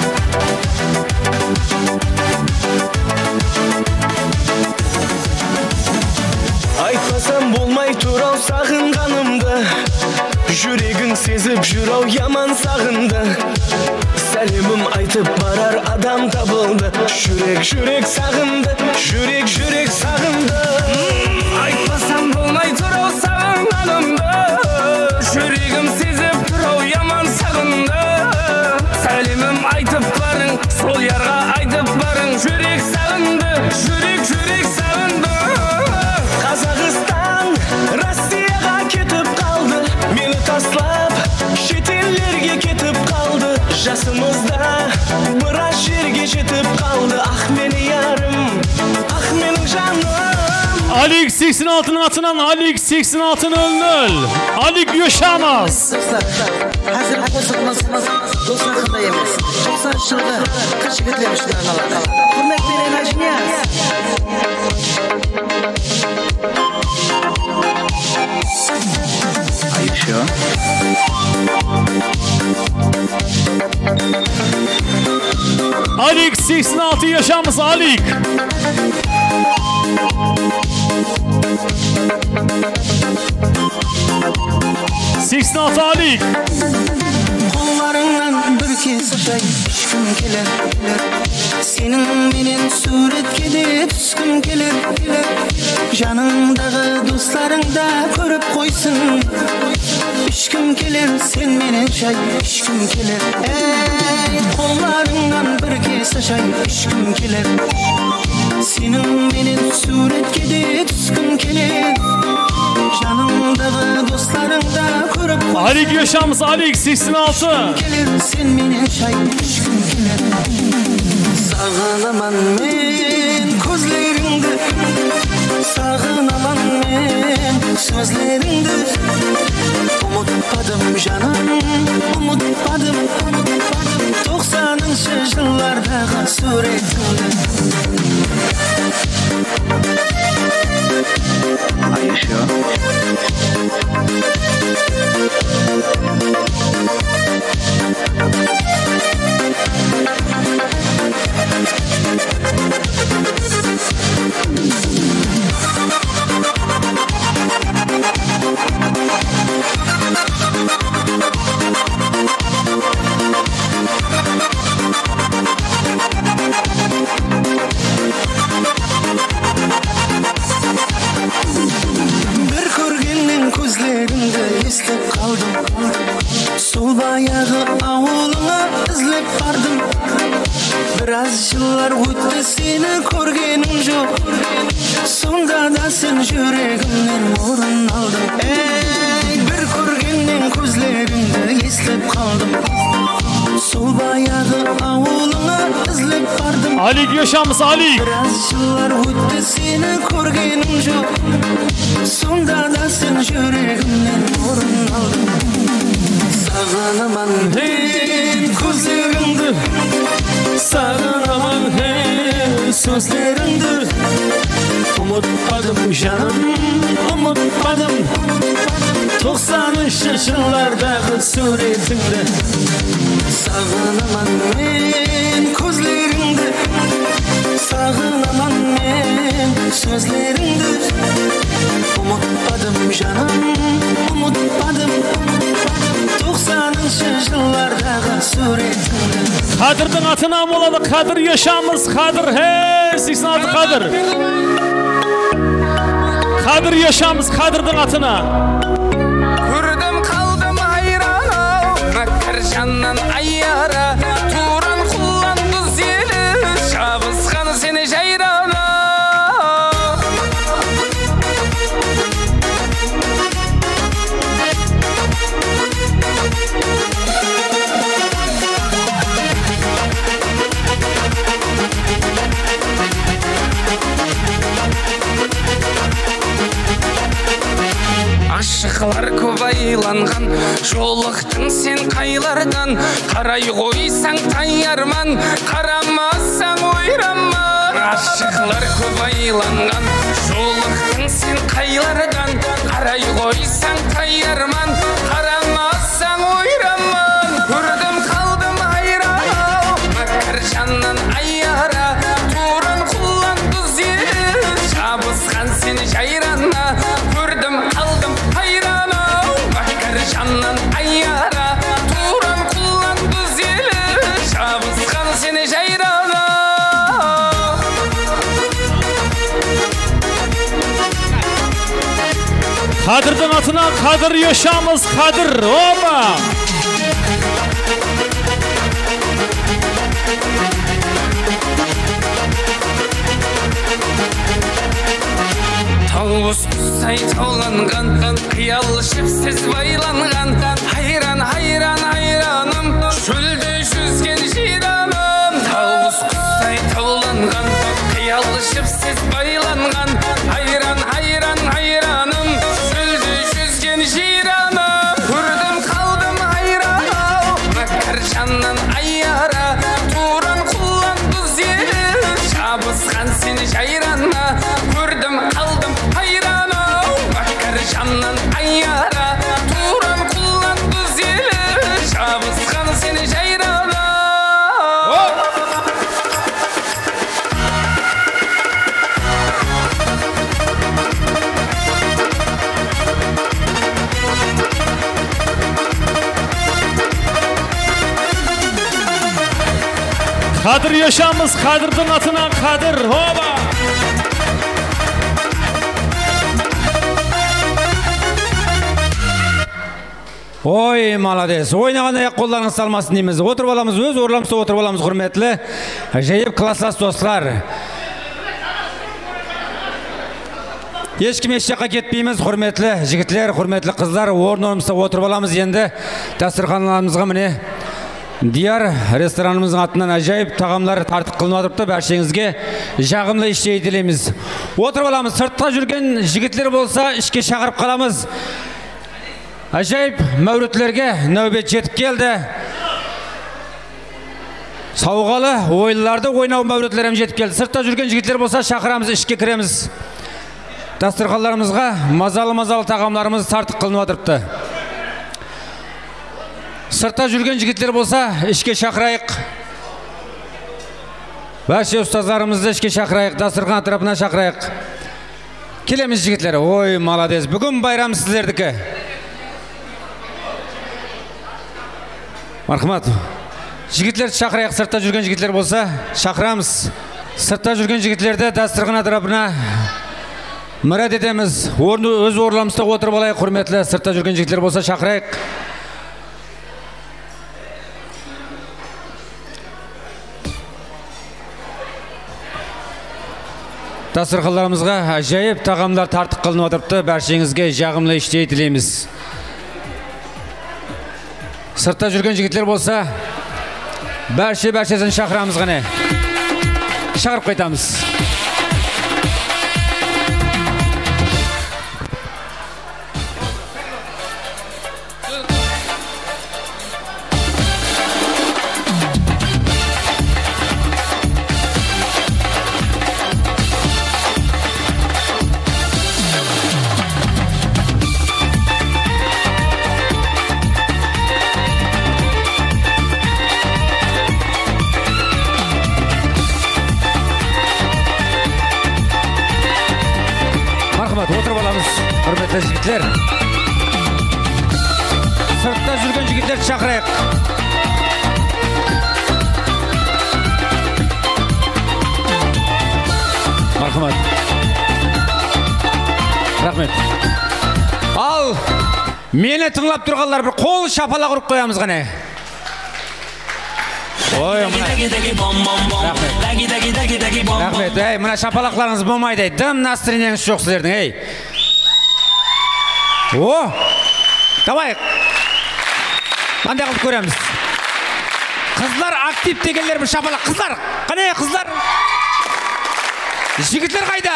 Speaker 20: Айтпасам болмай тұрау сағынғанымды, жүрегің сезіп жүрау яман сағынды. Сәлемім айтып барар адам табылды, жүрек сағынды, жүрек сағынды. Айтпасам болмай тұрау сағынғанымды, жүрегім сезіп тұрау яман сағынды. Сәлемім айтып барың, сол ярға айтып барың, жүрек сағынды, жүрек сағынды. Қазақстан Россияға кетіп қалды, мені таслап шетеллерге кетіп қалды. Жасымызда біраз жерге жетіп қалды. Ах мені ярым, ах менің жаным.
Speaker 19: Alik 86'nın atından Alik 86.00. Alik Yaşamız.
Speaker 3: Hazır konuşmamız dostlar hakkında емес. 90 жылғы қыз жігітлер үшін арналады. Құрметті Нәжнияз.
Speaker 22: А еще?
Speaker 19: Alik 86 Yaşamız Alik. 86 Alik.
Speaker 5: Kollarından bir kez aşay düşküm keler. Senin menen suretke de düşküm keler. Janımdağı dostlarың da көріп қойсын. Düşküm keler sen menen şay düşküm keler. Ey kollarından bir kez aşay düşküm keler. Senin menen suretke de düşküm keler. Janımdağı dostlarың da көріп қойсын.
Speaker 19: Alik yaşamız Alik 86.
Speaker 5: Sen menen şay düşküm keler. Sağınaman men közleringdi. Sağınaman men sözleringdi. Umutpadım canım, umutpadım. 90'ыншы жылlardağı suretingdi.
Speaker 7: Are you sure?
Speaker 5: Bir körgenden közlerinde eslep kaldım. Sol bayağı avuluna izlep bardım. Biraz yıllar ötті seni көргенім жоқ. Sonda da sen yüreğimden orun aldın. Ey bir körgenden közlerinde eslep kaldım. Sol bayağı avuluna izlep bardım.
Speaker 19: Alik yaşamız Alik.
Speaker 5: Biraz yıllar ötті seni көргенім жоқ. Sonda da sen yüreğimden orun aldın. Sağınaman ben közlerimdi. Sağınaman ben sözlerimdi. Umutpadım canım, umutpadım. 90'ınшы жылlardağı suretingdi. Sağınaman men közleringdi. Sağınaman men sözleringdi. Umutpadım canım, umutpadım. 90'ınшы жылlardağı suretingdi.
Speaker 19: Kadır'dın atına boladı. Kadır yaşamız. Kadır he 86 Kadır. Kadır yaşamız. Kadır'dın atına.
Speaker 22: Көрдім қалдым айран мәкір жаннан айяра туран құлан құз елі шабысқан сені жайрана Ашықлар көп айланған жолықтың сен қайлардан қарай қойсаң таярман қарамасаң ойраман Ашықлар көп айланған жолықтың сен қайлардан қарай қойсаң таярман қарамасаң ойраман Көрдім қалдым айран мәкір жаннан айяра туран құлан құз елі шабысқан сен жайрана Көрдім қалдым айрана мәкір жаннан айяра туран құлан құз елі шабысқан сен жайрана
Speaker 19: Kadır'dın atına Kadır yaşamız. Kadır. Oba.
Speaker 22: Тауыз құстай тауланған қиял шіпсіз байланған Хайран, хайран, хайраным шөлде жүзген жираным Тауыз құстай тауланған қиял шіпсіз байланған Хайран, хайран, хайраным шөлде жүзген жираным Көрдім қалдым айран мәкір жаннан айяра туран құлан құз елі шабысқан сен жайрана Көрдім қалдым айрана мәкір жаннан айяра туран құлан құз елі шабысқан сен жайрана
Speaker 19: Қадыр yaşamыз, қадырдың атынан қадыр. Оба!
Speaker 1: Ой, молодец. Ойнаған аяқ қолдарыңыз салмасын дейміз. Отырып аламыз, өз орнымызда отырып аламыз, құрметлі жайып класслас достар. Ешкім еш жаққа кетпейміз, құрметлі жігітлер, құрметлі қыздар, орнымызда отырып аламыз. Енді дастарханымызға міне Дияр ресторанымыздың атынан ажайып тағамдар тартып қылынып отырыпты. Бәршеңізге жағымлы іште тілейміз. Отырып аламыз. Сыртқа жүрген жігітлер болса, ішке шақырып қаламыз. Ажайып мәуретлерге нәубет жетіп келді. Сауғалы ойларды ойнау мәуретлерім жетіп келді. Сыртта жүрген жігітлер болса шақырамыз, ішке кіреміз. Дастархандарымызға мазалы тағамдарымыз тартып қылынып отырыпты. Сыртта жүрген жігіттер болса, ішке шақырайық. Бәрше ұстаздарымызды ішке шақырайық, дастархан тарапына шақырайық. Келеміз жігіттер. Ой, молодец. Бүгін байрам сіздердікі. Мархамат. Жігітлерді шақырайық, сыртта жүрген жігіттер болса, шақырамыз. Сыртта жүрген жігітлерді дастархан тарапына мұрат етеміз. Өз орнымызда отырып алайық, құрметлі. Сыртта жүрген жігіттер болса, шақырайық. Дастархандарымызға ажайып тағамдар тартып қылынып отырыпты. Бәршеңізге жағымлы іште тілейміз. Сыртта жүрген жігіттер болса, бәршесін шақырамыз ғане. Шақырып қайтамыз. Отырып аламыз, құрметті жігіттер. Сыртта жүрген жігіттерді шақырайық. Мархамат. Рахмет. Ал, мені тыңлап тұрғандар бір қол шапалақ ұрып қоямыз ғане. Ой, рахмет. Ей, мына шапалақларыңыз болмайды. Дым настроениеңіз жоқ сіздердің, ей. О, давай. Қандай қылып көреміз. Қызлар актив дегенлер бір шапалақ. Қызлар, қане қызлар? Жігіттер қайда?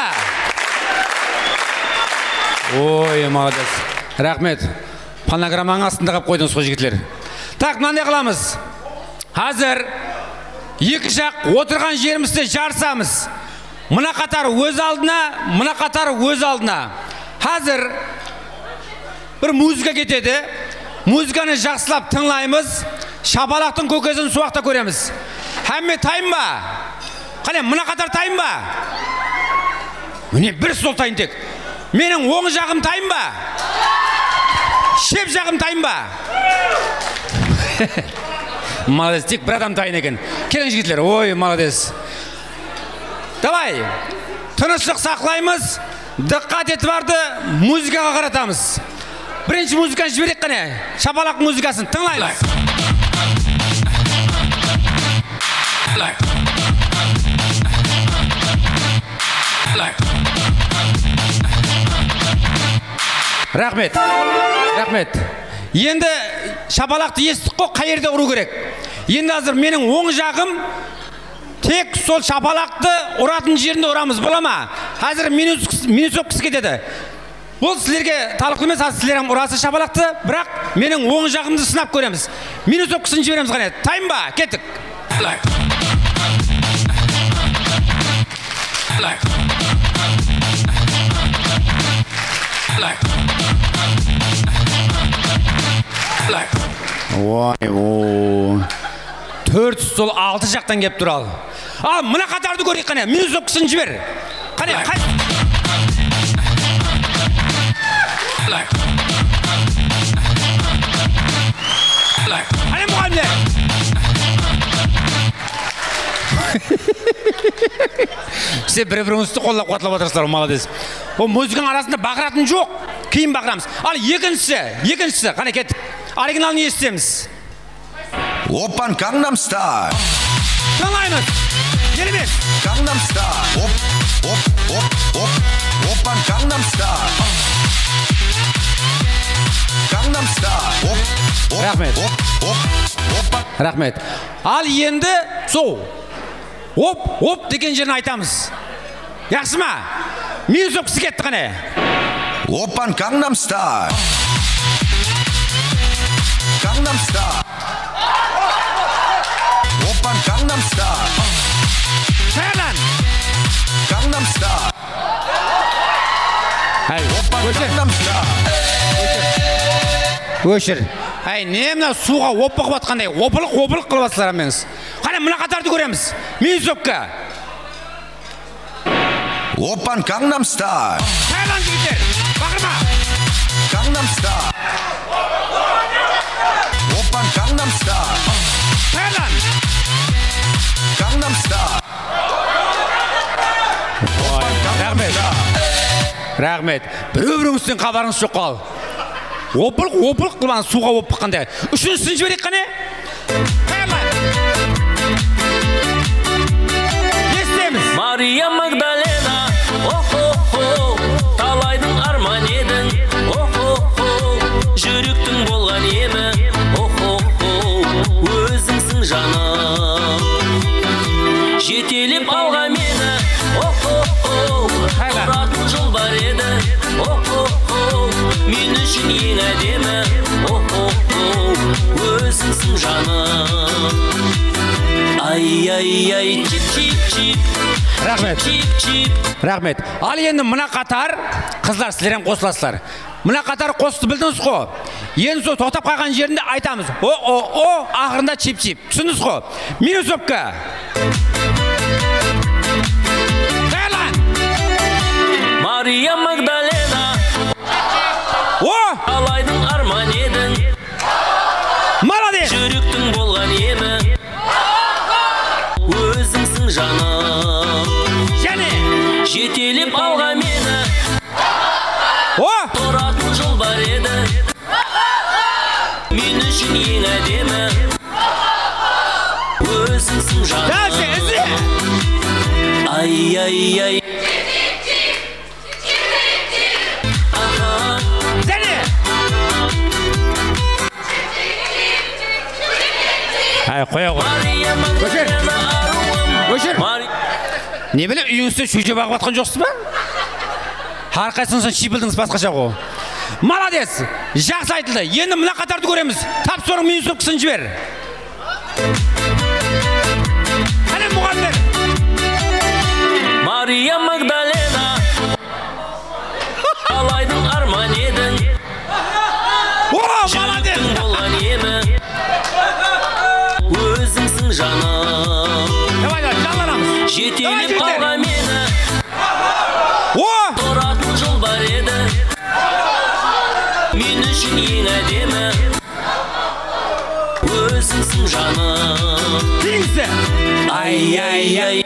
Speaker 1: Ой, молодец. Рахмет. Панограмманың астында қап қойдыңыз ғой жігіттер. Так, мынандай қыламыз. Қазір екі жақ отырған жерімізде жарысамыз. Мына қатар өз алдына, мына қатар өз алдына. Қазір бір музыка кетеді. Музыканы жақсылап тыңлаймыз. Шапалақтың көкесін суақта көреміз. Әмме тайым ба? Қане, мына қатар тайым ба? Міне бір сол тайын тек. Менің оң жағым тайым ба? Шеп жағым тайым ба? Молодец, тек бір адам тайын екен. Келің жігітлер, ой, молодец. Давай, тыныштық сақлаймыз, диққат етіп барды, музыкаға қаратамыз. Бірінші музыканы жіберек қане, шапалақ музыкасын тыңлаймыз. Рахмет, рахмет. Енді шапалақты естік қой, қай жерде ұру керек. Енді қазір менің оң жағым тек сол шапалақты ұратын жерінде ұрамыз, бола ма? Қазір минус өккісі кетеді. Бұл сілерге талықлы емес, сілер ұрасы шапалақты, бірақ менің оң жағымды сынап көреміз. Минус өккісін жібереміз ғане. Тайым ба? Кеттік. Ой, о. 4 стол 6 жақтан кеп тұр ал. Ал, мына қатарды көрейік қане. Минус өккісін жібер. Қане, қай. Қане мұғалімдер. Сіздер бір-біріңізді қолдап қуатлап отырсыздар, молодец. Ол музыканың арасында бақыратын жоқ, кейін бақырамыз. Ал екіншісі, қане кеттік. Оригиналын естіміз.
Speaker 21: Оппан Gangnam Style.
Speaker 1: Тыңдаймыз. Елемес.
Speaker 21: Gangnam Style. Оппан Gangnam Style. Gangnam Style.
Speaker 1: Рахмет. Рахмет. Ал енді сол. Оп деген жерін айтамыз. Яқсы ма? Мен соқсы кетті қане.
Speaker 21: Оппан Gangnam Style. Gangnam Style. Oppan Gangnam Style.
Speaker 1: Thailand.
Speaker 21: Gangnam Style. Oppan Gangnam Style.
Speaker 1: Өшір. Не мына суға оппа қып атқандай, опылық қылып атсылар амеңіз. Қане мына қатарды көреміз. Мюзикка.
Speaker 21: Oppan Gangnam Style.
Speaker 1: Thailand жігіттер, бақырма.
Speaker 21: Gangnam Style. Oppan Gangnam Style.
Speaker 1: Thailand.
Speaker 21: Gangnam Style.
Speaker 1: Рахмет. Бір-біріңізден хабарыңыз жоқ қал. Опылық қылған суға опық қандай. Үшіншісін жіберек қане? Естеміз.
Speaker 7: Мария Магдалена, о-хо-хо, талайдың арман едің, о-хо-хо, жүректің болған емі, о-хо-хо, өзіңсің жаным. Жетелеп алға мені, о-хо-хо, тұратын жыл бар еді, о-хо-хо, мен үшін ең әдемі, о-хо-хо, өзіңсің жаным. Ай-яй-яй, чип-чип-чип.
Speaker 1: Рахмет. Ал енді мына қатар, қыздар сілерен қосыласыздар. Мына қатар қосты білдіңіз қо. Енді сол тоқтап қалған жерінде айтамыз. О, ақырында чип-чип. Түсіндіңіз қо. Минусовка.
Speaker 7: Мария Магдалена. Алайдың арман едің.
Speaker 1: Молодец.
Speaker 7: Жүректің болған емі. Өзіңсің жаным.
Speaker 1: Және
Speaker 7: жетелеп алға мені. Тұратын жыл бар еді. Мен үшін ең әдемі. Өзіңсің жаным. Ай-яй-яй.
Speaker 1: Қоя ғой. Көшір. Не білем, үйіңізде шөже бағып атқан жоқсыз ба? Harqasınızın şipildiniz başqaça қо. Молодец. Жақсы айтылды. Енді мына қатарды көреміз. Тап соның минусып кісін жібер. Қане мұғалімдер.
Speaker 7: Мария Магдалена. Алайдың арман едің. Жүректің болған емі. Өзіңсің жаным. Жетелеп алға мені. Тұратын жыл бар еді. Мен үшін ең әдемі. Өзіңсің жаным. Ай-яй-яй.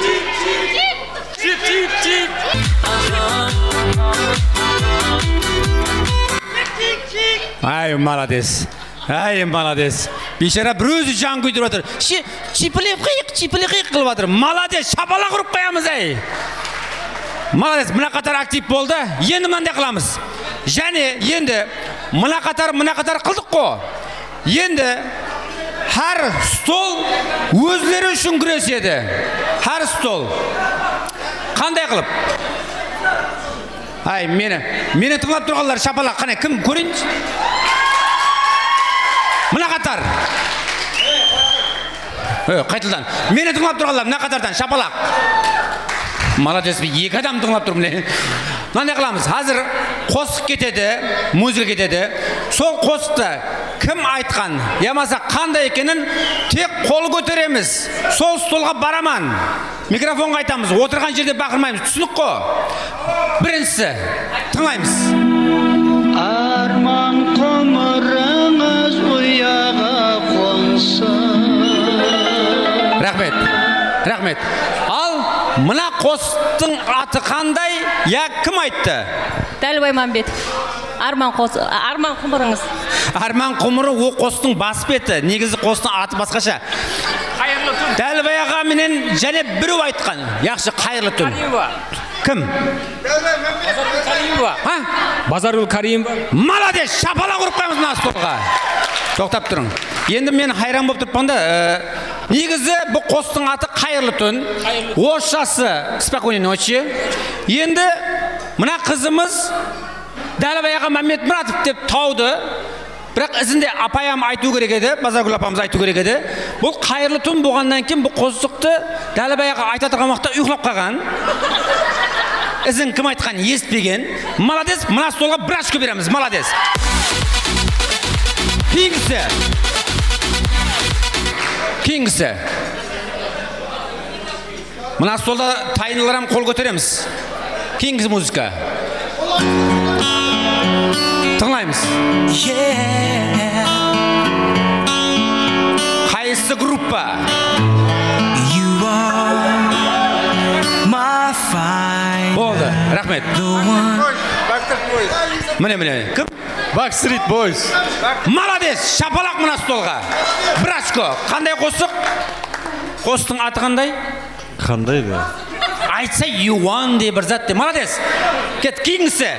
Speaker 1: Ай, молодец. Ай, молодец. Бейшара бір өзі жан күйдіріп отыр. Чипілі-қиық қылып отыр. Молодец, шапала құрып қоямыз, ай. Молодец, мына қатар актив болды. Енді мынандай қыламыз. Және енді мына қатар қылдық қо. Енді әр стол өзлері үшін күреседі. Әр стол. Қандай қылып? Ай, мені тыңлап тұрғандар шапалақ. Қане, кім көрейінші? Мына қатар. Қайтылдан. Мені тыңлап тұрғандар мына қатардан шапалақ. Молодец, екі адам тыңлап тұр міне. Мынандай қыламыз. Қазір қосып кетеді, музыка кетеді. Сол қосықты кім айтқан, ямаса қандай екенін тек қол көтереміз. Сол столға бараман. Микрофонға айтамыз. Отырған жерде бақырмаймыз. Түсінік қо? Біріншісі. Тыңлаймыз.
Speaker 8: Арман құмырыңыз ұяға қонсын.
Speaker 1: Рахмет. Ал Мына қостың аты қандай? Я кім айтты?
Speaker 6: Дәлбай Мамбетов. Арман құмырыңыз.
Speaker 1: Арман құмыры о қостың бас беті. Негізі қостың аты басқаша.
Speaker 16: Қайырлы түн.
Speaker 1: Дәлбай аға менен және біреу айтқан. Яқшы қайырлы түн. Кім?
Speaker 16: Базаргүл Каримова.
Speaker 1: Молодец, шапалақ ұрып қоймыз мына столға. Тоқтап тұрың. Енді мен хайран болып тұрпан да, негізі бұл қостың аты қайырлы түн. Орысшасы спокойной ночи. Енді мына қызымыз Дәлбай аға Мәмет Мұратов деп тауды. Бірақ ізінде апайам айту керек еді, Базаргүл апамыз айту керек еді. Бұл қайырлы түн болғаннан кейін бұл қостықты Дәлбай аға айта тұрған уақытта ұйқылап қалған. Ізін кім айтқан естпеген. Молодец, мына столға бір очко береміз. Молодец. Кейінгісі. Мына столда тайныларам қол көтереміз. Кейінгісі музыка. Тыңлаймыз. Қайсы группа? Болды, рахмет. Міне. Кім?
Speaker 4: Backstreet Boys.
Speaker 1: Молодец, шапалақ мына столға. Бір очко. Қандай қосық? Қостың аты қандай?
Speaker 4: Қандай да?
Speaker 1: Айтса you want де бір зат де. Молодец. Кет, кейінгісі.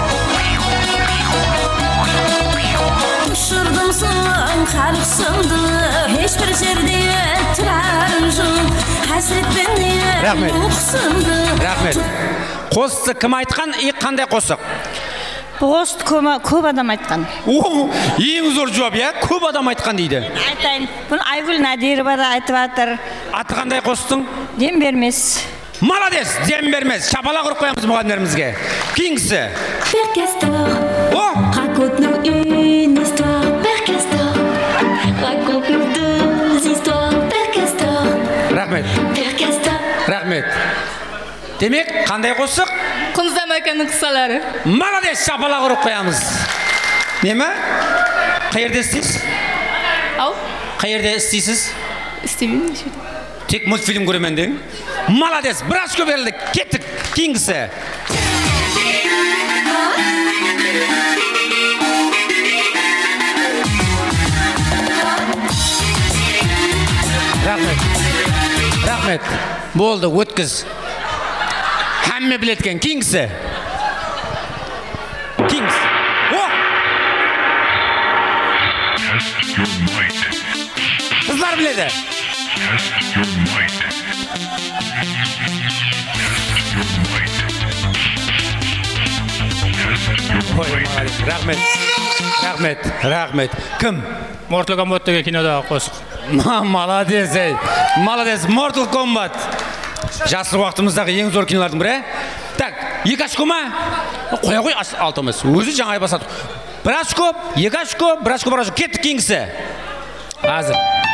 Speaker 9: Ұшырдым сың, қалық сынды, ешбір жерде тұрарым жын, әсетпенен ұқсынды.
Speaker 1: Рахмет. Қосты кім айтқан, қандай қосық?
Speaker 10: Бұл қосты көп адам айтқан.
Speaker 1: Ең зор жауап, я? Көп адам айтқан дейді.
Speaker 10: Айтайын, бұны Айгүл Надирова да айтып жатыр.
Speaker 1: Аты қандай қостың?
Speaker 10: Дем бермес.
Speaker 1: Молодец, дем бермес. Шапалақ ұрып қоямыз мұғалімдерімізге. Кейінгісі.
Speaker 9: Père Castor, raconte-nous une histoire. Père Castor, raconte-nous deux histoires. Père Castor,
Speaker 1: Рахмет.
Speaker 9: Père Castor.
Speaker 1: Рахмет. Демек, қандай қосық?
Speaker 6: Құнза мәкеннің қысалары.
Speaker 1: Молодец, шапалақ ұрып қоямыз. Неме? Қайерде істейсіз?
Speaker 6: Ау?
Speaker 1: Қайерде істейсіз?
Speaker 6: Істемеймін.
Speaker 1: Тек мультфильм көремен дең. Молодец, бір очко берілді. Кеттік, кейінгісі. Рахмет. Болды, өткіз. Әмме білеткен. Кейінгісі. Кейінгісі. Қызлар біледі. Рахмет. Кім?
Speaker 16: Mortal Kombat деген кинодағы қосық.
Speaker 1: Молодец, Mortal Kombat. Жасы уақытымыздағы ең зор кинолардың бірі. Так, екі очко ма? Қоя қой, алтымыз. Өзі жаңа басады. Бір очко, екі очко, бір очко. Кеттік кейінгісі. Азыр.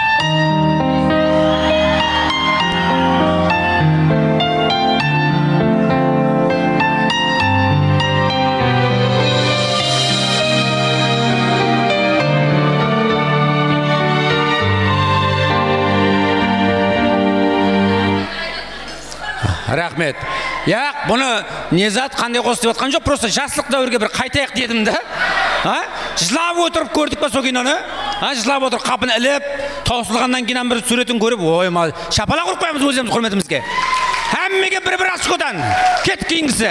Speaker 1: Рахмет. Яқ, бұны незат қандай қос деп атқан жоқ, просто жаслық дәуірге бір қайтайық дедім да. Жылап отырып көрдік па сол киноны? Жылап отырып қапын іліп, таусылғаннан кейін бір суретін көріп, ой, шапалақ ұрып қоямыз өзіміз құрметімізге. Әммеге бір очкодан. Кет кейінгісі.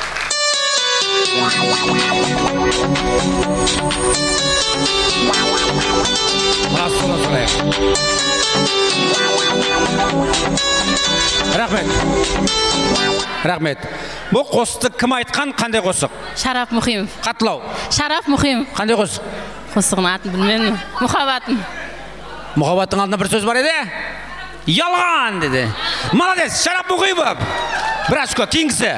Speaker 1: Рахмет. Бұл қосты кім айтқан, қандай қосық?
Speaker 6: Шараф Мұхимов.
Speaker 1: Қатылау.
Speaker 6: Шараф Мұхимов.
Speaker 1: Қандай қосық?
Speaker 6: Қосығын атын білмедім. Мұхаббатым.
Speaker 1: Мұхаббаттың алдында бір сөз бар еді? Ялған деді. Молодец, Шараф Мұхимов. Бір очко, кейінгісі.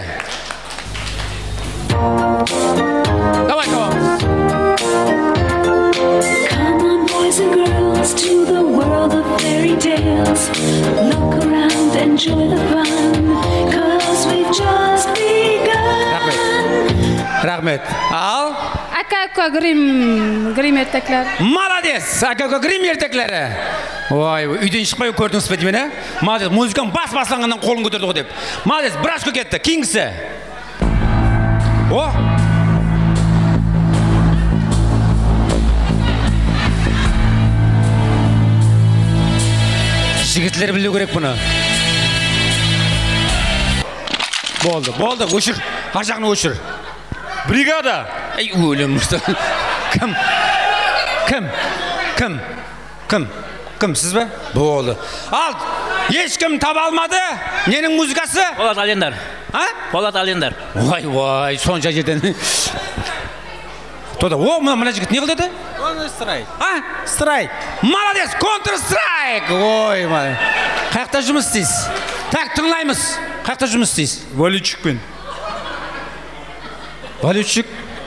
Speaker 1: Давай,
Speaker 9: Come on, boys and girls, to the world of fairy tales. Look around, enjoy the fun, 'cause we've just begun.
Speaker 1: Рахмет. Ал?
Speaker 6: Aka грим ертеклер.
Speaker 1: Молодец, aka грим ертеклері. Ой, үйден шықпай көрдіңіз бе деймін, Молодец, музыканың басланғаннан қолын көтерді ғой деп. Молодец, брашко кетті, кейінгісі. О! Жігітлер білу керек бұны. Болды, өшір. Ар жағын өшір.
Speaker 19: Бригада.
Speaker 1: Ей, өлім. Кім, сіз бе? Болды. Ал, ешкім таба алмады. Ненің музыкасы?
Speaker 12: Болат Алендер.
Speaker 1: А?
Speaker 12: Болат Алендер.
Speaker 1: Ой, сонша жерден. Тода, мына жігіт не қыл деді?
Speaker 12: Страйк.
Speaker 1: А? Страйк. Молодец, контр-страйк. Ой, қаяқта жұмыс істейсіз? Так, тыңлаймыз. Қаяқта жұмыс істейсіз?
Speaker 19: Валютчикпен.
Speaker 1: Валютчик?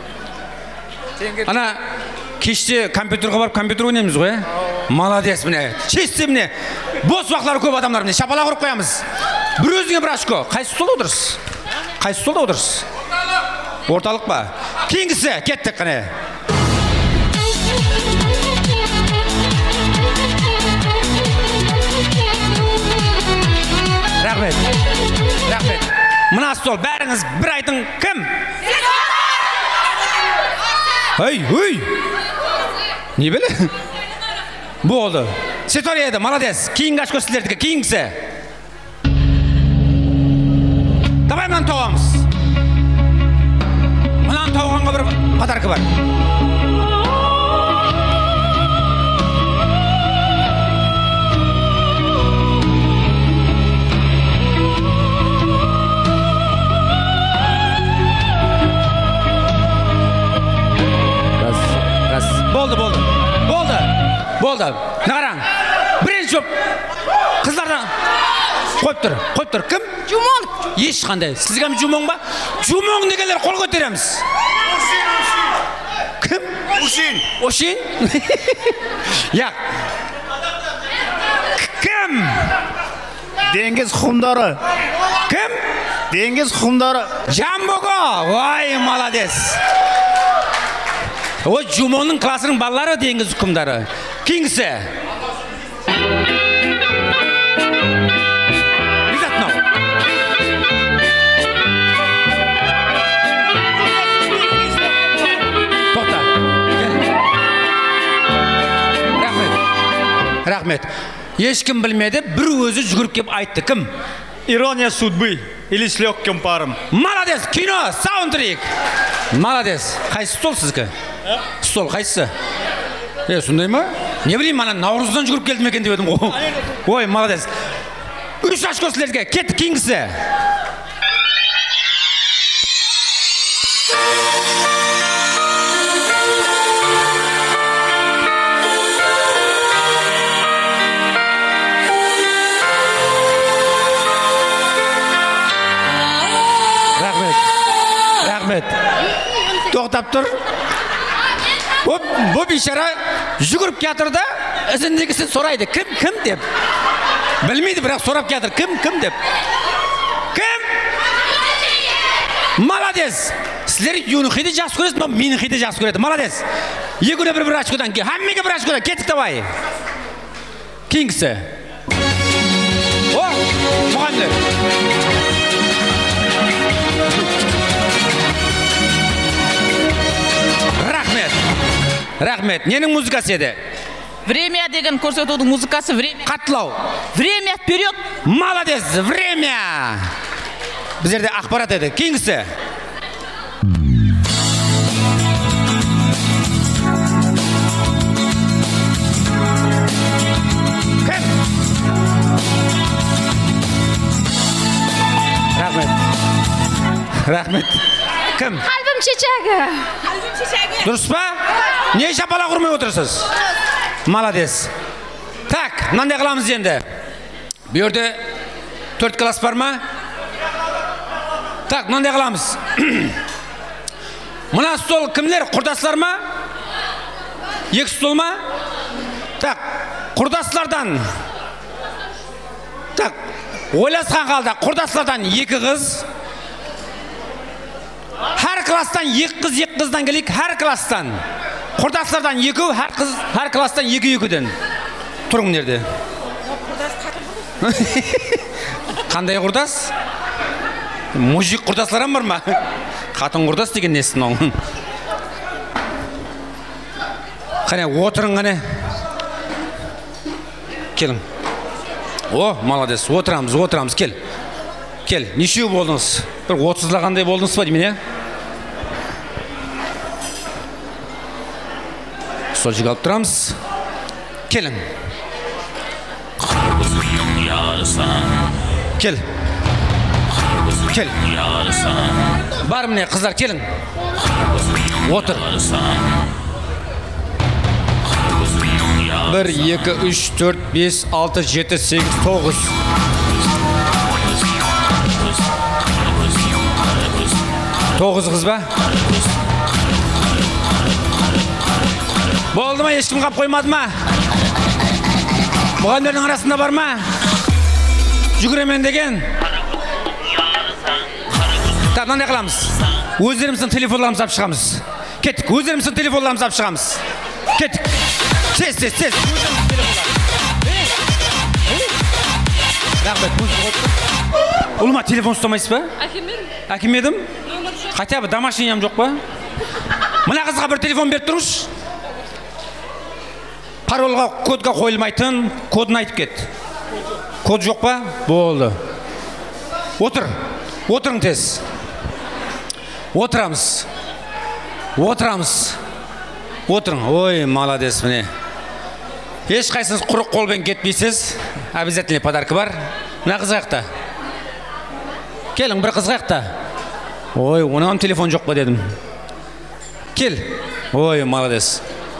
Speaker 1: Ана, кеште компьютерға барып компьютер ойнаймыз ғой, Молодец, міне. Честе міне. Бос уақытлары көп адамдар міне. Шапалақ ұрып қоямыз. Бір өзіңе брашко. Қайсы столда отырсыз? Орталық па? Кейінгісі, кеттік қане. Рахмет. Мына стол, бәріңіз бір айтың кім? Ой. Не білі? Болды. Сетория еді, молодец. Кейінгі ашко сіздердікі, кейінгісі. Давай мұнан тоғамыз. Мұнан тоғанға бір подаркы бар. Болды. Нағаран. Бірінші жоп. Қызлардан. Қойып тұр. Кім?
Speaker 6: Жумон.
Speaker 1: Ешқандай. Сізге жумон ба? Жумон дегелер қол көтереміз. Кім? Ошин? Я. Кім?
Speaker 19: Деңгіз құмдары.
Speaker 1: Кім?
Speaker 19: Деңгіз құмдары.
Speaker 1: Жамбого. Ой, молодец. Ой, жумонның класының балалары деңгіз құмдары. Кейінгісі. Рахмет. Ешкім білмеді, бір өзі жүгіріп кеп айтты. Кім?
Speaker 19: Ирония судьбы или с легким паром.
Speaker 1: Молодец, кино, саундтрек. Молодец. Қайсы стол сізгі? Стол, қайсысы? Сондай ма? Не білейм, ана Наурыздан жүгіріп келдім екен деп едім ғой. Ой, молодец. 3 ашко сілерге, кетті кейінгісі. Рахмет. Тоқтап тұр. Бұл бейшара жүгіріп кетір да, ізіндегісін сұрайды. Кім деп. Білмейді, бірақ сұрап кетір. Кім деп. Кім? Молодец. Сіздер юнхиді жақсы көресін, но минхиді жақсы көреді. Молодец. Егіне бір ашқодан ке. Хаммеге бір ашқодан. Кеттік давай. Кейінгісі. О, мұғамдер. Рахмет. Ненің музыкасы еді?
Speaker 13: Время деген көрсетудің музыкасы время.
Speaker 1: Қатлау.
Speaker 13: Время вперед.
Speaker 1: Молодец, время. Біздерде ақпарат еді. Кейінгісі. Кім? Рахмет. Кім?
Speaker 6: Қалбым шешегі.
Speaker 1: Дұрыс па? Не шапалақ ұрмай отырсыз? Молодец. Так, мынандай қыламыз енді. Бұл жерде 4 класс бар ма? Так, мынандай қыламыз. Мына стол кімдер? Құрдастар ма? 2 стол ма? Так, құрдастардан. Так, ойласқан қалды. Құрдастардан 2 қыз. Har Әр класстан 2 қыздан келейік, әр класстан. Құрдастардан 2, әр класстан 2-2-ден. Тұрың нерде? Қандай құрдас? Мужик құрдастаран бар ма? Қатын құрдас деген несін оң. Қане, отырың қане. Келің. О, молодец, отырамыз, кел. Кел, нешеу болдыңыз? Бір 30-лағандай болдыңыз ба деймін, е? Столчик алып тұрамыз. Келің. Кел. Кел. Бар міне, қыздар, келің. Отыр. 1, 2, 3, 4, 5, 6, 7, 8, 9. 9 қыз ба? Болды ма? Ешкім қап қоймады ма? Мұғалімдердің арасында бар ма? Жүгіремен деген? Так, мынандай қыламыз. Өздеріміздің телефонlarımızды алып шығамыз. Кеттік, өздеріміздің телефонlarımızды алып шығамыз. Кеттік. Тез. Рахмет. Ұлыма телефон ұстамайсыз ба? Әкемедім. Хотя бы домашнийям жоқ па? Мына қызға бір телефон беріп тұрыңыз. Паролға, кодға қойылмайтын, кодын айтып кет. Код жоқ па? Болды. Отырың тез. Отырамыз. Отырың. Ой, молодец міне. Еш қайсыңыз құрық қолбен кетпейсіз. Обязательно подаркы бар. Мына қыз қаяқта? Келің, бір қыз қаяқта? Ой, онаған телефон жоқ па дедім. Кел. Ой, молодец.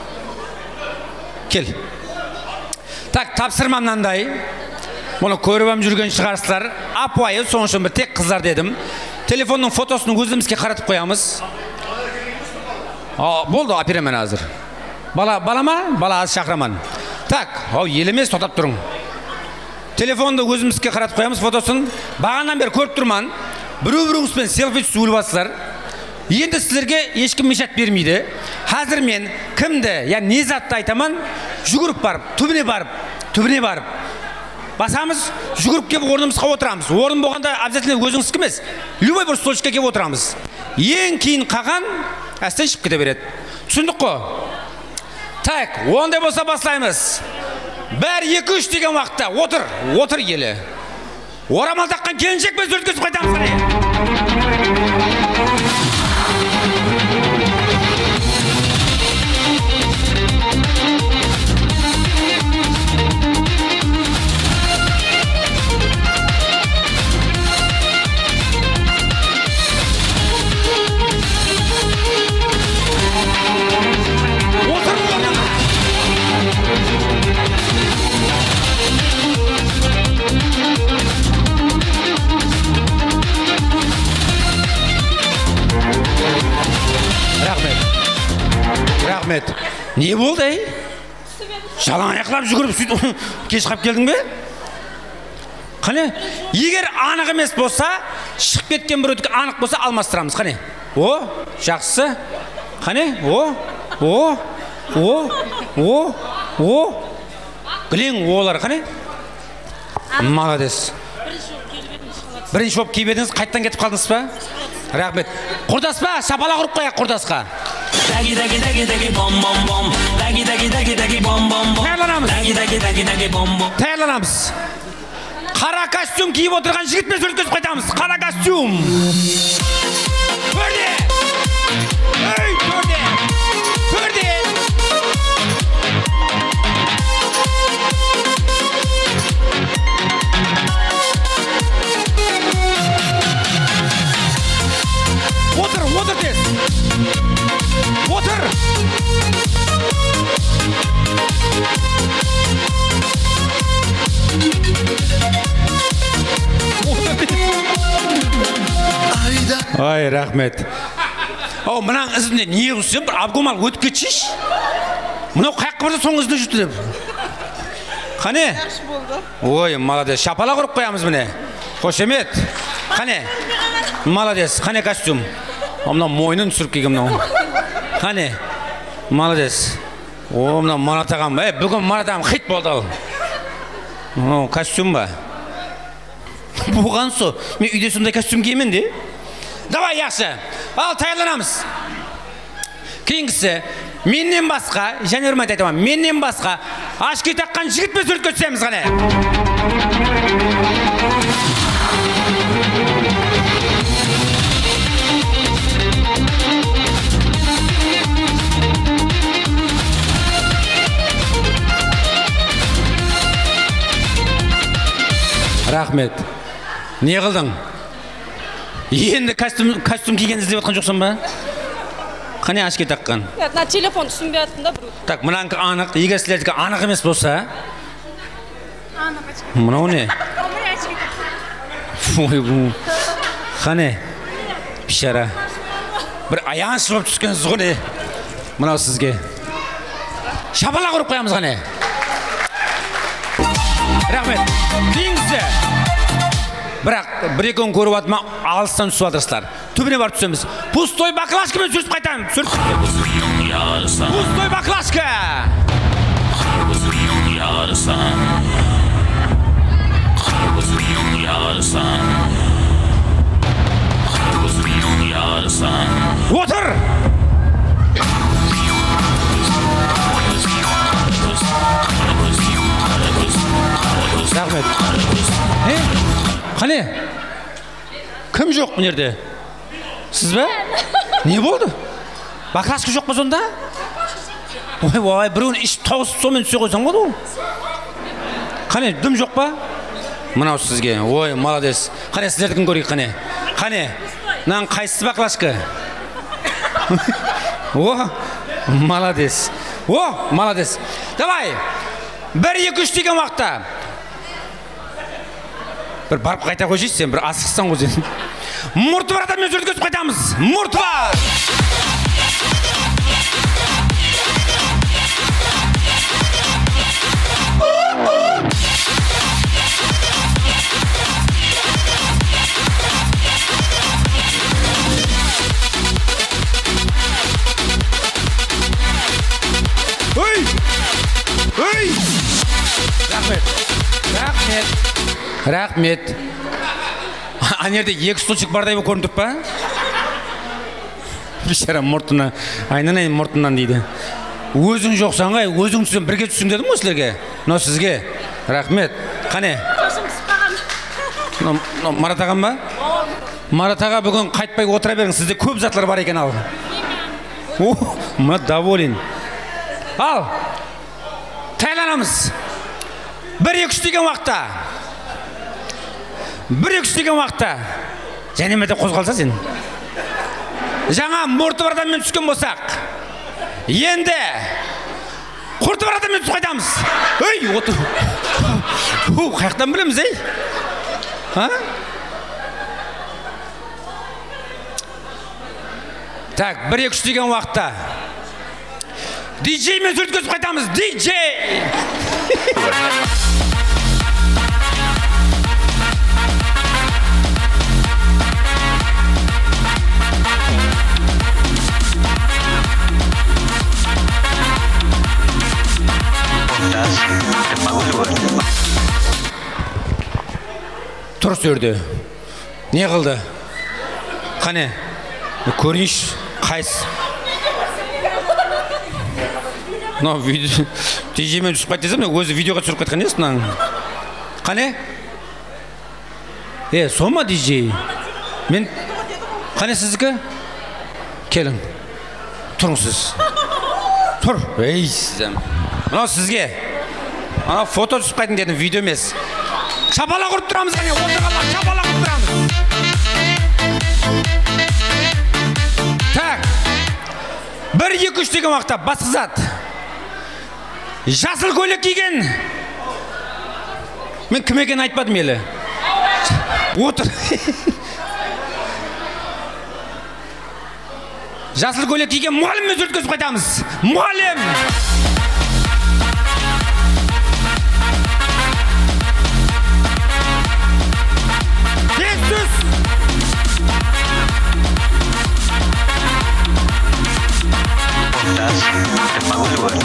Speaker 1: Кел. Так, тапсырма мынандай. Мұны көріп жүрген шығарсыздар. Апайы соңшын бір тек қыздар дедім. Телефонның фотосын өзімізге қаратып қоямыз. Болды, аперемен азыр. Бала ма? Бала аз шақыраман. Так, елемес, тоқтап тұрың. Телефонды өзімізге қаратып қоямыз, фотосын. Бағаннан бері көріп тұрман. Біреу-біреуіңізбен селфи түсіп өліп атсыздар. Енді сіздерге ешкім мешат бермейді. Қазір мен кімді, не затты айтаман, жүгіріп барып, түбіне барып. Басамыз, жүгіріп кеп орнымызға отырамыз. Орын болғанда обязательно өзіңіз кімес. Любой бір столчикке кеп отырамыз. Ең кейін қаған, әстен шығып кете береді. Түсіндік қой? Так, ондай болса басылаймыз. 1, 2, 3 деген уақытта отыр елі. Орамал таққан келіншек біз өткізіп қайтамыз қане. Рахмет. Не болды, ей? Жалаң аяқлап жүгіріп сөйтіп кеш қап келдің бе? Қане, егер анық емес болса, шығып кеткен бір өтік анық болса алмастырамыз. Қане? Жақсы. Қане? Гілең олар, қане? Молодец. Бірінші болып кейбедіңіз, қайттан кетіп қалдыңыз ба? Рахмет. Құрдас ба? Шапала құрып қояқ құрдасқа. Тәйірланамыз. Қара костюм киіп отырған жігітпен сөйлескізіп қайтамыз. Қара костюм. Көрде. Көрде. Отыр тез. Отыр. Ай, рахмет. Мұнаң ізінде не ұсым? Бір абгомал өтіп кетшіш? Мұнау қаяққа барса соң ізінде жүрді деп. Қане? Ой, молодец. Шапала құрып қоямыз міне. Қошемет. Қане? Молодец. Қане костюм? мына мойнын түсіріп келген мынау. Қане, молодец. О, мына Марат ағам, бүгін Марат ағам хит болды ал. Костюм ба? Бұған со, мен үйде сондай костюм киемін де. Давай, яқшы. Ал, тайланамыз. Кейінгісі, меннен басқа, және ұрмайды айтамам, меннен басқа ашке таққан жігітпен суретке түсеміз ғане. Рахмет. Не қылдың? Енді костюм киген іздеп отқан жоқсың ба? Қане ашке таққан?
Speaker 12: На телефон түсінбей аттым да бір.
Speaker 1: Так, мұнанқы анық, егер сілердікі анық емес болса?
Speaker 12: Анық ашке.
Speaker 1: Мұнау не? Қане? Бишара. Бір аяңшы болып түскенсіз ғой не? Мұнау сізге. Шапала құрып қоямыз қане? Рахмет. Дейіңізді. Бірақ бір-екеуін көріп атыма алыстан түсіп алдырыстар. Түбіне барып түсеміз. Пустой баклашкамен сүрсіп қайтамын. Пустой баклашка! Отыр! Рахмет. Қане? Кім жоқ бұл жерде? Сіз бе? Не болды? Баклашка жоқ па сонда? Ой, біреуін ішіп тауысып сонымен түсе қойсаң болды ол? Қане, дүм жоқ па? Мынау сізге. Ой, молодец. Қане, сіздердікін көрейік, қане. Қане, мынаның қайсысы баклашка? О, молодец. О, молодец. Давай, 1-2-3 деген уақытта. Бір барып қайта қойшайсыз сен, бір асықсан ғой сен. Мұрты бар адаммен сөйлескесіп қайтамыз. Мұрты бар! Рахмет. Анерде екі стульчик бардай болып көрініп па? Бишара мұртына, айнанайын мұртынан дейді. Өзің жоқсаң ғай, өзің түсен бірге түсің дедім ғой сілерге. Но сізге. Рахмет. Қане? Марат ағам ба? Марат аға бүгін қайтпай отыра берің, сізде көп затлар бар екен ал. Ма доволен. Ал, тайланамыз. 1-2-3 деген уақытта. 1-2-3 деген уақытта. Және мәді қозғалса сен. Жаңа мұрты бар адаммен түскен болсақ. Енді құрты бар адаммен түсіп қайтамыз. Өй, отыр. Қаяқтан білеміз, ей? Так, 1-2-3 деген уақытта. DJ мен сөйткізіп қайтамыз. DJ! Тұр сөрді. Не қылды? Қане? Көрейш, қайс? DJ-мен түсіп қайт десем, өзі видеоға түсіріп қайтқан ес? Қане? Сома DJ? Мен... Қане сіздікі? Келің. Тұрыңсыз. Тұр. Ей, сізден. Мынау сізге. Ана фото түсіп қайтын дедім, видео емес. Шапала құрып тұрамыз ғане, отырғанлар шапала құрып тұрамыз. Так, 1-2-3 деген уақытта басқызат. Жасыл көйлек киген. Мен кім екенін айтпадым елі. Отыр. Жасыл көйлек киген мұғаліммен сөйткізіп қайтамыз. Мұғалім!
Speaker 11: Jazz en Hollywood.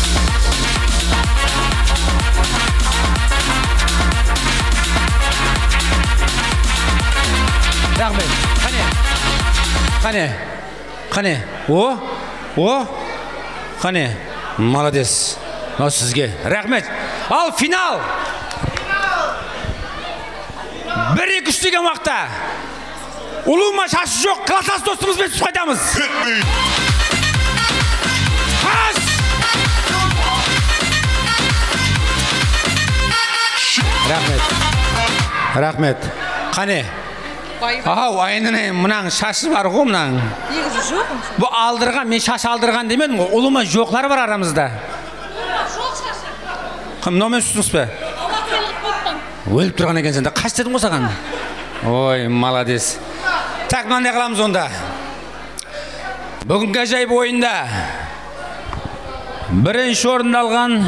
Speaker 1: Рахмет. Қане. О. Қане. Молодец. Мынау сізге. Рахмет. Ал финал. 1-2-3 деген уақытта. Ұлыма шашы жоқ, класстас достымызбен түсіп қайтамыз. Рахмет. Қане. Ау, айнының мұнаң шашы бар ғой мұнаң.
Speaker 13: Негізі жоқ.
Speaker 1: Бұл алдырған, мен шаш алдырған демедім ғой. Ұлыма жоқлар бар арамызда.
Speaker 12: Жоқ шашы.
Speaker 1: Мынаумен сүтіңіз бе? Өліп тұрған екен сенде. Қаш дедім ғой саған? Ой, молодец. Так, мынандай қыламыз онда. Бүгінгі жайып ойында бірінші орында алған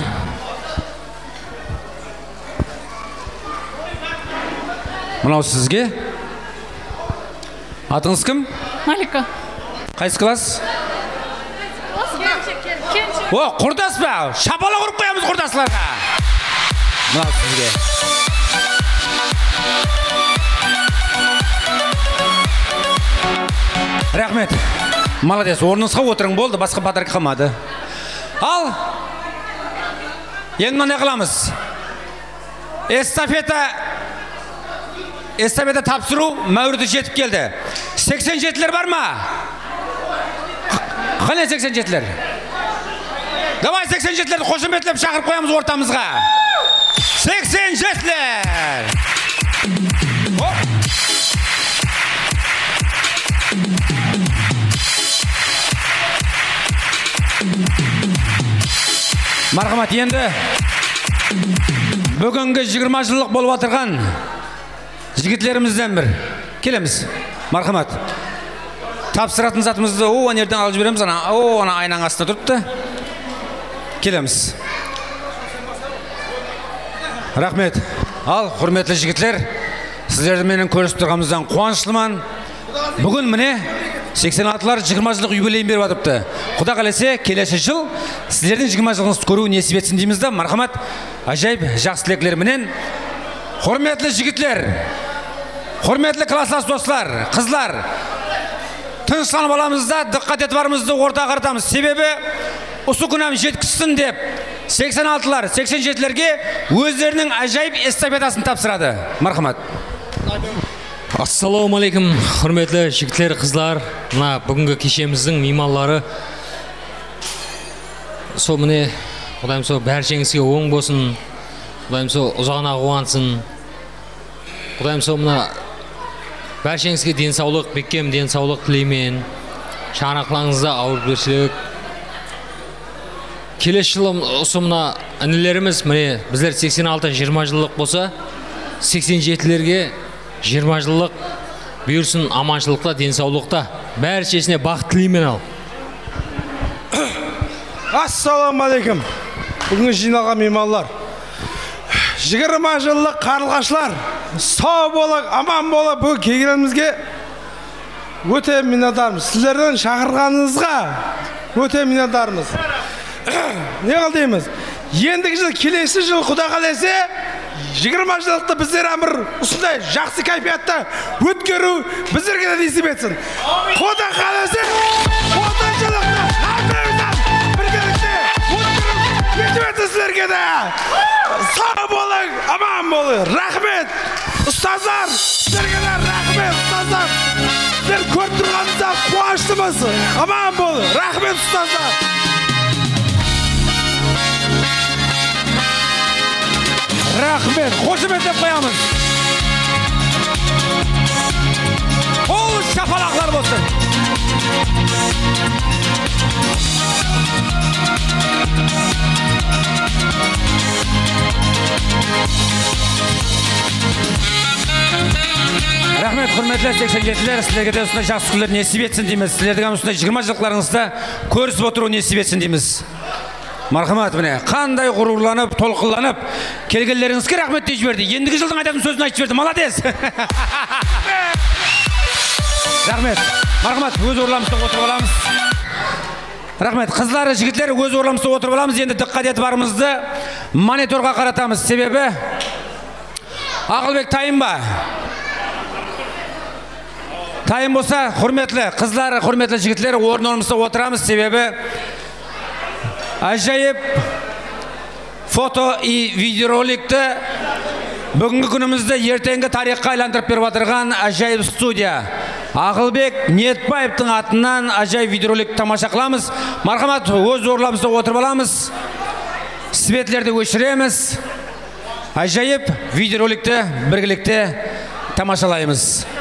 Speaker 1: мынау сізге. Атыңыз кім?
Speaker 12: Малика.
Speaker 1: Қайсы класс? О, құрдас ба? Шапала құрып қоямыз құрдасыларға. Мынау сізге. Рахмет. Молодец. Орныңызға отырың болды, басқа подарка қалмады. Ал. Енді мынандай қыламыз. Эстафета тапсыру мәуірді жетіп келді. 87-лер бар ма? Қане 87-лер? Давай 87-лерді қошеметлеп шақырып қоямыз ортамызға. 87-лер! Мархамат, енді бүгінгі 20 жылдық болып отырған жігітлерімізден бір келеміз. Мархамат, тапсыратын затымызды өнерден алып жібереміз. Ана айнаң астында тұрыпты. Келеміз. Рахмет. Ал, құрметлі жігітлер, сіздерді менің көрісіп тұрғанымыздан қуаныштымын. Бүгін міне 86-лар 20 жылдық юбилейін беріп атыпты. Құда қаласа, келесі жыл сіздердің 20 жылыңызды көру несіп етсін дейміз да. Мархамат, ажайып жақсы тілектерменен. Құрметлі жігітлер, құрметлі класстас достар, қызлар, тыныштанып аламыз да, диққат етіп барымызды орта қаратамыз. Себебі осы күнәм жеткізсін деп 86-лар, 87-лерге өздерінің ажайып эстафетасын тапсырады. Мархамат.
Speaker 16: Ассалаумалейкум, құрметлі жігіттер, қызлар. Мына бүгінгі кешеміздің мейманлары. Со міне, Құдайым со бәршеңізге оң болсын. Құдайым со ұзағына қуансын. Құдайым со мына бәршеңізге денсаулық, беккем денсаулық тілеймен. Шаңырақларыңызда ауыртпашылық. Келесі жылы осы мына інілеріміз, міне біздер 86-20 жылдық болса, 87-лерге 20 жылдық бұйырсын, аманшылықта, денсаулықта, бәрі шешіне бақыт тілеймен ал.
Speaker 14: Ассалаумалейкум. Бүгінгі жиналған меймандар, 20 жылдық қарлығашлар, сау болық, аман болық, бүгін келгенімізге өте миннатармыз. Сіздердің шақырғаныңызға өте миннатармыз. Не қылдаймыз? Ендігі жыл, келесі жыл Құда қаласа 20 жылдықты біздер әмір ұсындай жақсы кайфиятта өткеру біздерге де несіп етсін. Құда қаласа 30 жылдықты әрбірімізден біргелікте өткеру несіп етсін сіздерге де. Сау болың, аман болың. Рахмет, ұстаздар, сіздерге де рахмет, ұстаздар. Сіздер көріп тұрғанымызда қуаныштымыз. Аман болың. Рахмет, ұстаздар.
Speaker 1: Рахмет, қошеметтеп қоямыз. Ол шапалақлар болсын. Рахмет, құрметлі 87-лер, сіздерге де осындай жақсы күндер несіп етсін дейміз. Сіздердің осындай 20 жылдықтарыңызда көрісіп отыру несіп етсін дейміз. Мархамат, міне, қандай ғұрурланып, толқыланып, келгендеріңізге рахмет дей жіберді. Ендігі жылдың айтатын сөзін айтып жіберді. Молодец! Рахмет. Мархамат, өз орламызда отырып аламыз. Рахмет. Қызлар, жігітлер өз орнымызда отырып аламыз. Енді диққат етіп барымызды мониторға қаратамыз. Себебі Ақылбек тайым ба? Тайым болса, құрметлі қызлар, құрметлі жігітлер орнымызда отырамыз. Себебі ажайып фото и видеороликті бүгінгі күнімізді ертеңгі тарихқа айландырып беріп отырған ажайып студия. Ақылбек Ниетбаевтың атынан ажайып видеоролик тамаша қыламыз. Мархамат, өз орнымызда отырып аламыз. Светлерді өшіреміз. Ажайып видеороликті біргілікте тамашалаймыз.